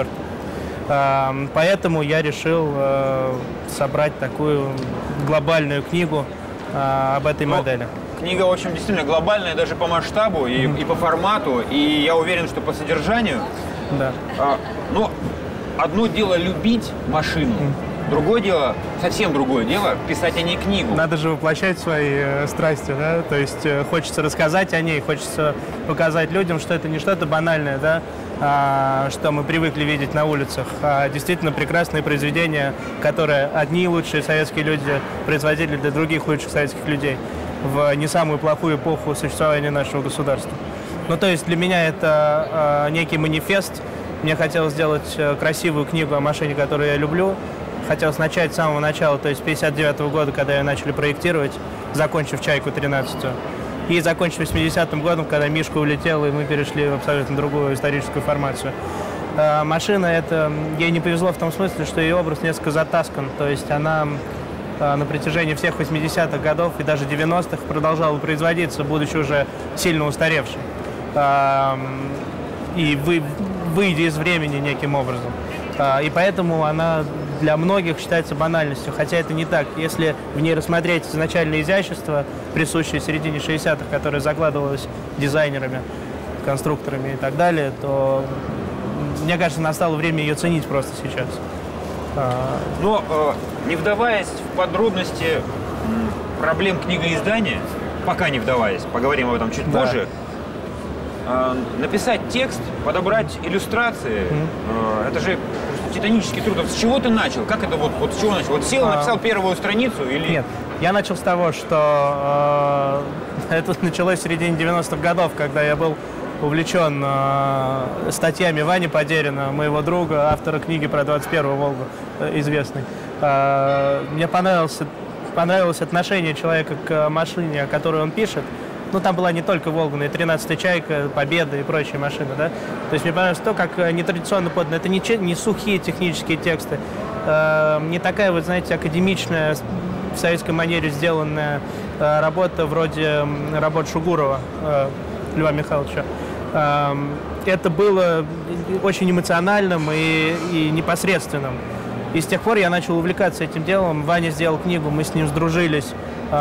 24-ка. Поэтому я решил собрать такую глобальную книгу об этой модели. Книга, в общем, действительно глобальная даже по масштабу и по формату, и я уверен, что по содержанию. Да. Но одно дело любить машину, другое дело, совсем другое дело, писать о ней книгу. Надо же воплощать свои страсти, да, то есть хочется рассказать о ней, хочется показать людям, что это не что-то банальное, да, что мы привыкли видеть на улицах, а действительно прекрасные произведения, которые одни лучшие советские люди производили для других лучших советских людей в не самую плохую эпоху существования нашего государства. Ну, то есть для меня это некий манифест. Мне хотелось сделать красивую книгу о машине, которую я люблю. Хотелось начать с самого начала, то есть 59-го года, когда ее начали проектировать, закончив «Чайку» 13-ю. И закончив 80-м годом, когда Мишка улетел, и мы перешли в абсолютно другую историческую формацию. Машина, ей не повезло в том смысле, что ее образ несколько затаскан. То есть она на протяжении всех 80-х годов и даже 90-х продолжала производиться, будучи уже сильно устаревшей. И выйдя из времени неким образом. И поэтому она для многих считается банальностью, хотя это не так. Если в ней рассмотреть изначальное изящество, присущее в середине 60-х, которое закладывалось дизайнерами, конструкторами и так далее, то, мне кажется, настало время ее ценить просто сейчас. Но, не вдаваясь в подробности проблем книгоиздания, пока не вдаваясь, поговорим об этом чуть позже, написать текст, подобрать иллюстрации, это же титанический труд. С чего ты начал? Как это вот с чего начал? Вот сел, написал первую страницу или... Нет, я начал с того, что это началось в середине 90-х годов, когда я был увлечен статьями Вани Подерина, моего друга, автора книги про 21-ю Волгу, известной. Мне понравилось отношение человека к машине, о которой он пишет. Ну, там была не только Волга, но и 13-я «Чайка», «Победа» и прочие машины, да. То есть мне понравилось то, как нетрадиционно подано. Это не сухие технические тексты, не такая, вот, знаете, академичная, в советской манере сделанная работа вроде работ Шугурова, Льва Михайловича. Это было очень эмоциональным и непосредственным. И с тех пор я начал увлекаться этим делом. Ваня сделал книгу, мы с ним сдружились.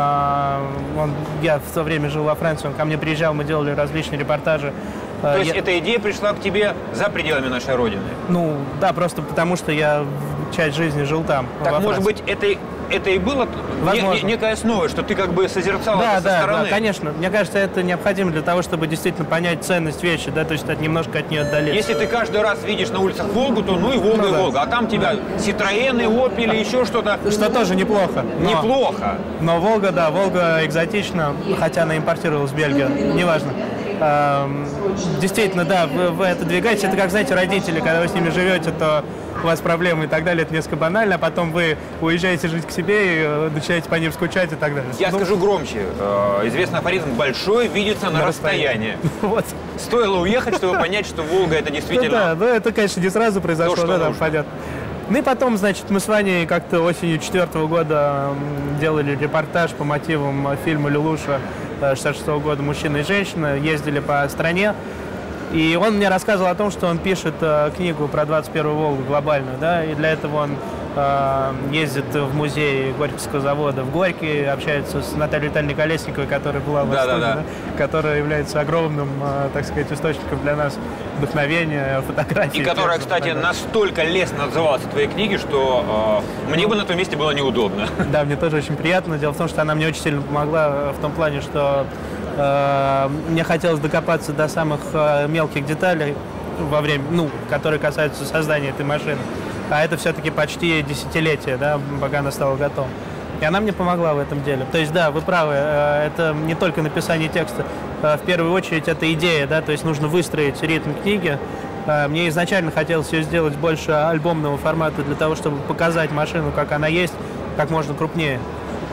Я в то время жил во Франции, он ко мне приезжал, мы делали различные репортажи. То есть эта идея пришла к тебе за пределами нашей Родины? Ну, да, просто потому что я часть жизни жил там. Так, может быть, это и было некая основа, что ты как бы созерцал это со стороны? Да, конечно. Мне кажется, это необходимо для того, чтобы действительно понять ценность вещи, да, то есть немножко от нее отдалиться. Если ты каждый раз видишь на улицах Волгу, то ну и Волга, и Волга. А там тебя Ситроены, Опели, еще что-то. Что тоже неплохо. Неплохо. Но Волга, да, Волга экзотична, хотя она импортировалась в Бельгию, неважно. Действительно, да, вы это двигаете. Это как, знаете, родители, когда вы с ними живете, то у вас проблемы и так далее, это несколько банально, а потом вы уезжаете жить к себе и начинаете по ним скучать и так далее. Я скажу громче. Известный афоризм: большой видится на расстоянии. Вот. Стоило уехать, чтобы понять, что Волга это действительно... Да, это, конечно, не сразу произошло, да, там понятно. Ну и потом, значит, мы с Ваней как-то осенью 2004 года делали репортаж по мотивам фильма «Люлуша» 1966 года «Мужчина и женщина», ездили по стране. И он мне рассказывал о том, что он пишет книгу про 21-ю Волгу глобальную, да, и для этого он ездит в музей Горьковского завода в Горький, общается с Натальей Витальевной Колесниковой, которая была в студии, да, которая является огромным, так сказать, источником для нас вдохновения, фотографий. И которая, кстати, настолько лестно отзывалась о твоей книге, что мне бы на том месте было неудобно. Да, мне тоже очень приятно. Дело в том, что она мне очень сильно помогла в том плане, что мне хотелось докопаться до самых мелких деталей во время, которые касаются создания этой машины. А это все-таки почти десятилетие, да, пока она стала готова. И она мне помогла в этом деле. То есть, да, вы правы, это не только написание текста, в первую очередь это идея, да, то есть нужно выстроить ритм книги. Мне изначально хотелось ее сделать больше альбомного формата для того, чтобы показать машину, как она есть, как можно крупнее.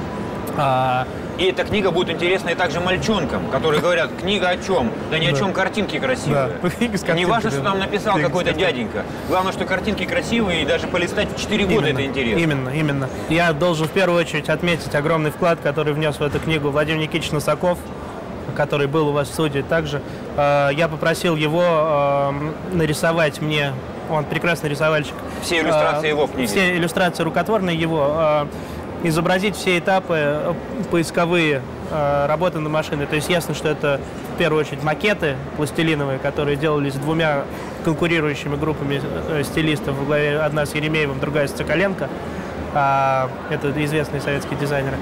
И эта книга будет интересна и также мальчонкам, которые говорят, книга о чем? Да ни о чем, картинки красивые. Да. Не важно, что там написал какой-то дяденька. Главное, что картинки красивые, и даже полистать в 4 года это интересно. Именно. Я должен в первую очередь отметить огромный вклад, который внес в эту книгу Владимир Никитич Носаков, который был у вас в студии также. Я попросил его нарисовать мне, он прекрасный рисовальщик. Все иллюстрации его книги. Все иллюстрации рукотворные его. Изобразить все этапы поисковые работы на машине. То есть ясно, что это в первую очередь макеты пластилиновые, которые делались двумя конкурирующими группами стилистов. В главе одна с Еремеевым, другая с Цоколенко. Это известные советские дизайнеры.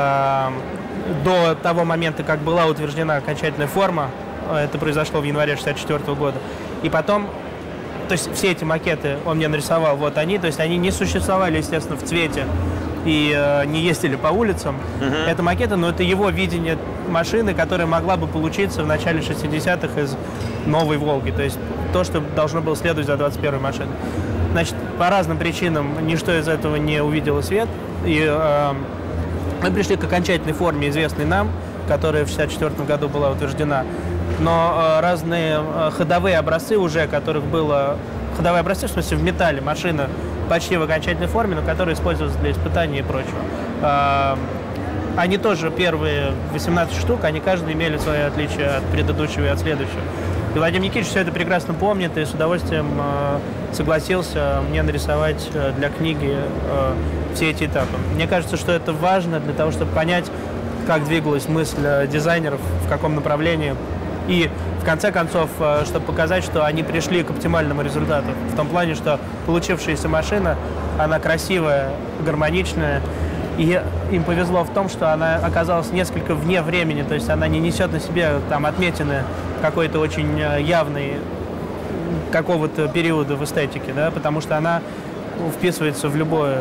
До того момента, как была утверждена окончательная форма, это произошло в январе 1964 года. И потом, то есть все эти макеты он мне нарисовал, вот они, то есть они не существовали, естественно, в цвете и не ездили по улицам. Это макеты, но это его видение машины, которая могла бы получиться в начале 60-х из новой «Волги». То есть то, что должно было следовать за 21-й машиной. Значит, по разным причинам ничто из этого не увидело свет. И мы пришли к окончательной форме, известной нам, которая в 1964 году была утверждена. Но разные ходовые образцы уже, которых было... Ходовые образцы, в смысле, в металле, машина почти в окончательной форме, но которые используются для испытаний и прочего. Они тоже первые 18 штук, они каждый имели свои отличия от предыдущего и от следующего. И Владимир Никитич все это прекрасно помнит и с удовольствием согласился мне нарисовать для книги все эти этапы. Мне кажется, что это важно для того, чтобы понять, как двигалась мысль дизайнеров, в каком направлении. И в конце концов, чтобы показать, что они пришли к оптимальному результату. В том плане, что получившаяся машина, она красивая, гармоничная. И им повезло в том, что она оказалась несколько вне времени. То есть она не несет на себе там отметины какой-то очень явной какого-то периода в эстетике, да, потому что она вписывается в любой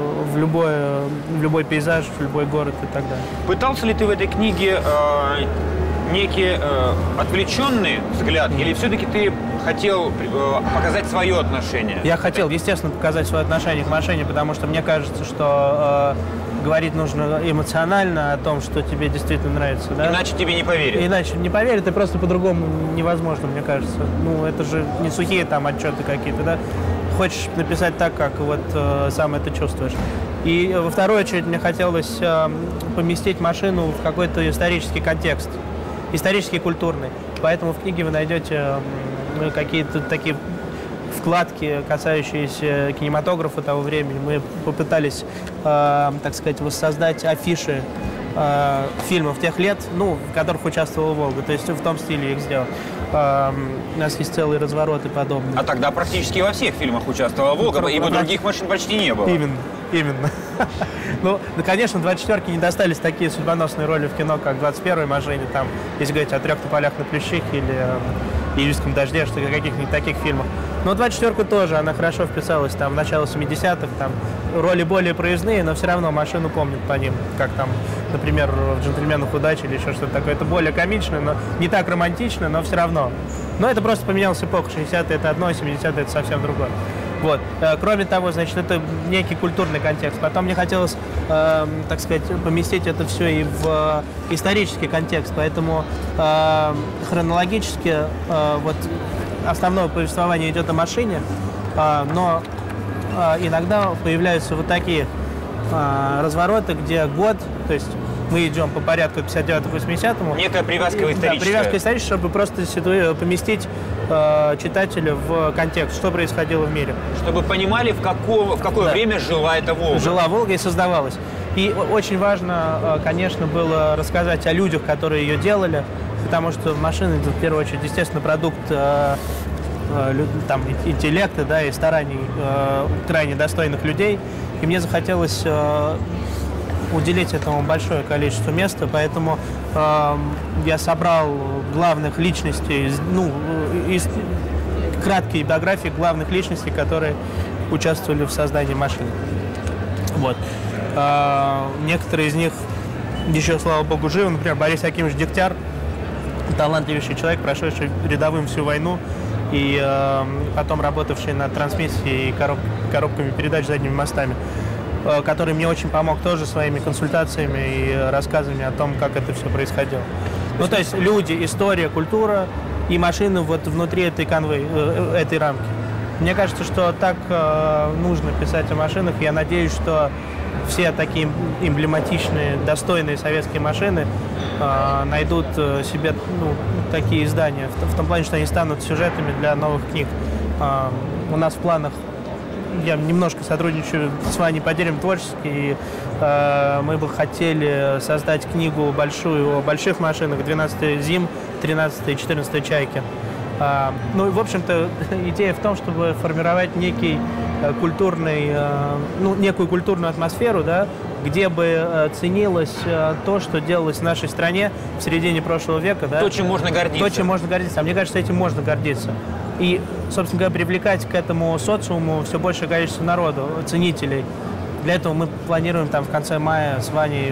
пейзаж, в любой город и так далее. Пытался ли ты в этой книге некий отвлеченный взгляд, или все-таки ты хотел показать свое отношение? Я хотел, естественно, показать свое отношение к машине, потому что мне кажется, что говорить нужно эмоционально о том, что тебе действительно нравится. Да? Иначе тебе не поверят. Иначе не поверят, и просто по-другому невозможно, мне кажется. Ну, это же не сухие там отчеты какие-то, да? Хочешь написать так, как вот сам это чувствуешь. И во вторую очередь мне хотелось поместить машину в какой-то исторический контекст. Исторический, культурный. Поэтому в книге вы найдете какие-то такие вкладки, касающиеся кинематографа того времени. Мы попытались, так сказать, воссоздать афиши фильмов тех лет, в которых участвовала «Волга». То есть в том стиле их сделал. У нас есть целые развороты подобные. А тогда практически во всех фильмах участвовала «Волга», ибо других машин почти не было. Именно. Ну, конечно, 24-ки не достались такие судьбоносные роли в кино, как в 21-й машине, там, если говорить о «Трех тополях на плющих» или «Июльском дожде», что каких-нибудь таких фильмах. Но 24-ку тоже, она хорошо вписалась, там, в начало 70-х, там, роли более проездные, но все равно машину помнят по ним, как там, например, в «Джентльменах удачи» или еще что-то такое. Это более комично, но не так романтично, но все равно. Но это просто поменялась эпоха. 60-е это одно, 70-е это совсем другое. Вот. Кроме того, значит, это некий культурный контекст. Потом мне хотелось, так сказать, поместить это все и в исторический контекст. Поэтому хронологически вот основное повествование идет о машине, но иногда появляются вот такие развороты, где год, то есть мы идем по порядку 59-80-му. Некая привязка историческая. Да, привязка историческая, чтобы просто поместить читателя в контекст, что происходило в мире. Чтобы понимали, в какое время жила эта Волга. Жила Волга и создавалась. И очень важно, конечно, было рассказать о людях, которые ее делали, потому что машины, это, в первую очередь, естественно, продукт там, интеллекта, да, и стараний крайне достойных людей. И мне захотелось уделить этому большое количество места, поэтому я собрал главных личностей, из краткие биографии главных личностей, которые участвовали в создании машины. Вот. Некоторые из них еще, слава богу, живы. Например, Борис Акимович Дегтяр, талантливейший человек, прошедший рядовым всю войну и потом работавший над трансмиссией и коробками передач задними мостами, который мне очень помог тоже своими консультациями и рассказами о том, как это все происходило. Ну, то есть люди, история, культура и машины вот внутри этой канвы, этой рамки. Мне кажется, что так нужно писать о машинах. Я надеюсь, что все такие эмблематичные, достойные советские машины найдут себе такие издания. В том плане, что они станут сюжетами для новых книг. У нас в планах, я немножко сотрудничаю с Ваней по дереву творчески, и мы бы хотели создать книгу большую о больших машинах, 12-й ЗИМ, 13-й и 14-й Чайки. Ну, в общем-то, идея в том, чтобы формировать некий культурный, некую культурную атмосферу, да, где бы ценилось то, что делалось в нашей стране в середине прошлого века. Да, то, чем можно гордиться. То, чем можно гордиться. А мне кажется, этим можно гордиться. И, собственно говоря, привлекать к этому социуму все большее количество народу, ценителей. Для этого мы планируем там в конце мая с Ваней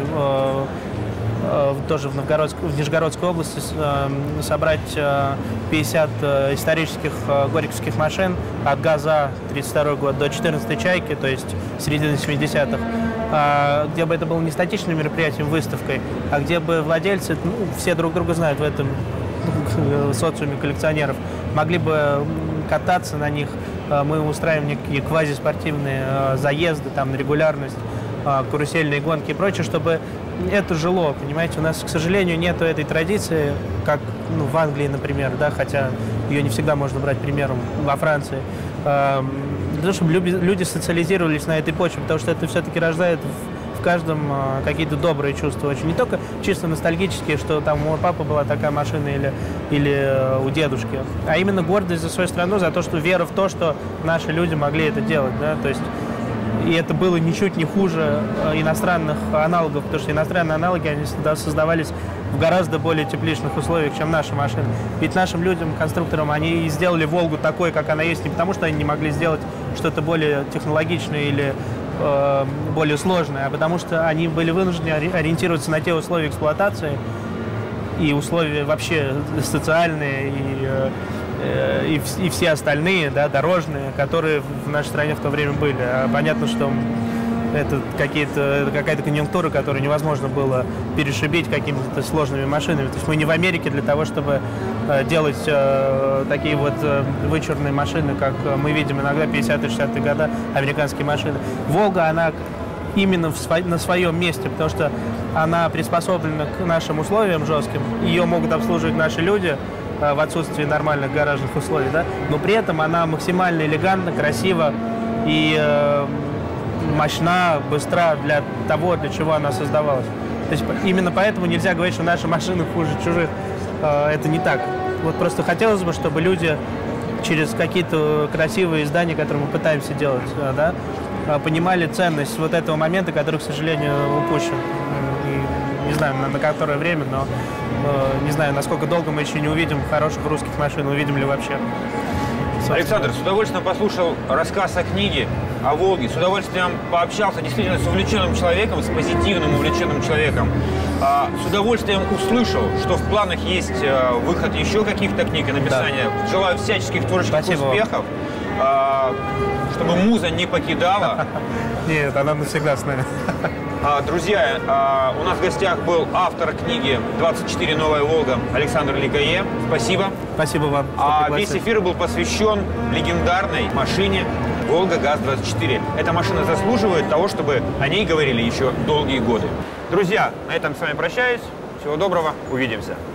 тоже в Нижегородской области собрать 50 исторических горьковских машин от ГАЗа 1932 год до 14-й Чайки, то есть середины 70-х, где бы это было не статичным мероприятием, выставкой, а где бы владельцы, все друг друга знают в этом социуме коллекционеров, могли бы кататься на них. Мы устраиваем некие квазиспортивные заезды там, на регулярность, карусельные гонки и прочее, чтобы это жило, понимаете. У нас, к сожалению, нету этой традиции, как в Англии, например, да, хотя ее не всегда можно брать примером, во Франции, для того, чтобы люди социализировались на этой почве, потому что это все-таки рождает в каждом какие-то добрые чувства очень. Не только чисто ностальгические, что там у папы была такая машина или у дедушки, а именно гордость за свою страну, за то, что вера в то, что наши люди могли это делать, да, то есть. И это было ничуть не хуже иностранных аналогов, потому что иностранные аналоги, они создавались в гораздо более тепличных условиях, чем наши машины. Ведь нашим людям, конструкторам, они сделали «Волгу» такой, как она есть, не потому что они не могли сделать что-то более технологичное или более сложное, а потому что они были вынуждены ориентироваться на те условия эксплуатации и условия вообще социальные и все остальные, да, дорожные, которые в нашей стране в то время были. А понятно, что это какая-то конъюнктура, которую невозможно было перешибить какими-то сложными машинами. То есть мы не в Америке для того, чтобы делать такие вот вычурные машины, как мы видим иногда 50-60-е годы, американские машины. «Волга», она именно на своем месте, потому что она приспособлена к нашим условиям жестким. Ее могут обслуживать наши люди в отсутствии нормальных гаражных условий, да? Но при этом она максимально элегантна, красива и мощна, быстра для того, для чего она создавалась. То есть именно поэтому нельзя говорить, что наши машины хуже чужих. Это не так. Вот просто хотелось бы, чтобы люди через какие-то красивые издания, которые мы пытаемся делать, да, понимали ценность вот этого момента, который, к сожалению, упущен. И не знаю, на которое время, но не знаю, насколько долго мы еще не увидим хороших русских машин, увидим ли вообще. Александр, с удовольствием послушал рассказ о книге, о «Волге», с удовольствием пообщался действительно с увлеченным человеком, с позитивным увлеченным человеком. С удовольствием услышал, что в планах есть выход еще каких-то книг и написание. Да. Желаю всяческих творческих успехов, чтобы муза не покидала. Нет, она навсегда с нами. Друзья, у нас в гостях был автор книги «24. Новая Волга» Александр Ликае. Спасибо. Спасибо вам. Весь эфир был посвящен легендарной машине «Волга ГАЗ-24». Эта машина заслуживает того, чтобы о ней говорили еще долгие годы. Друзья, на этом с вами прощаюсь. Всего доброго, увидимся.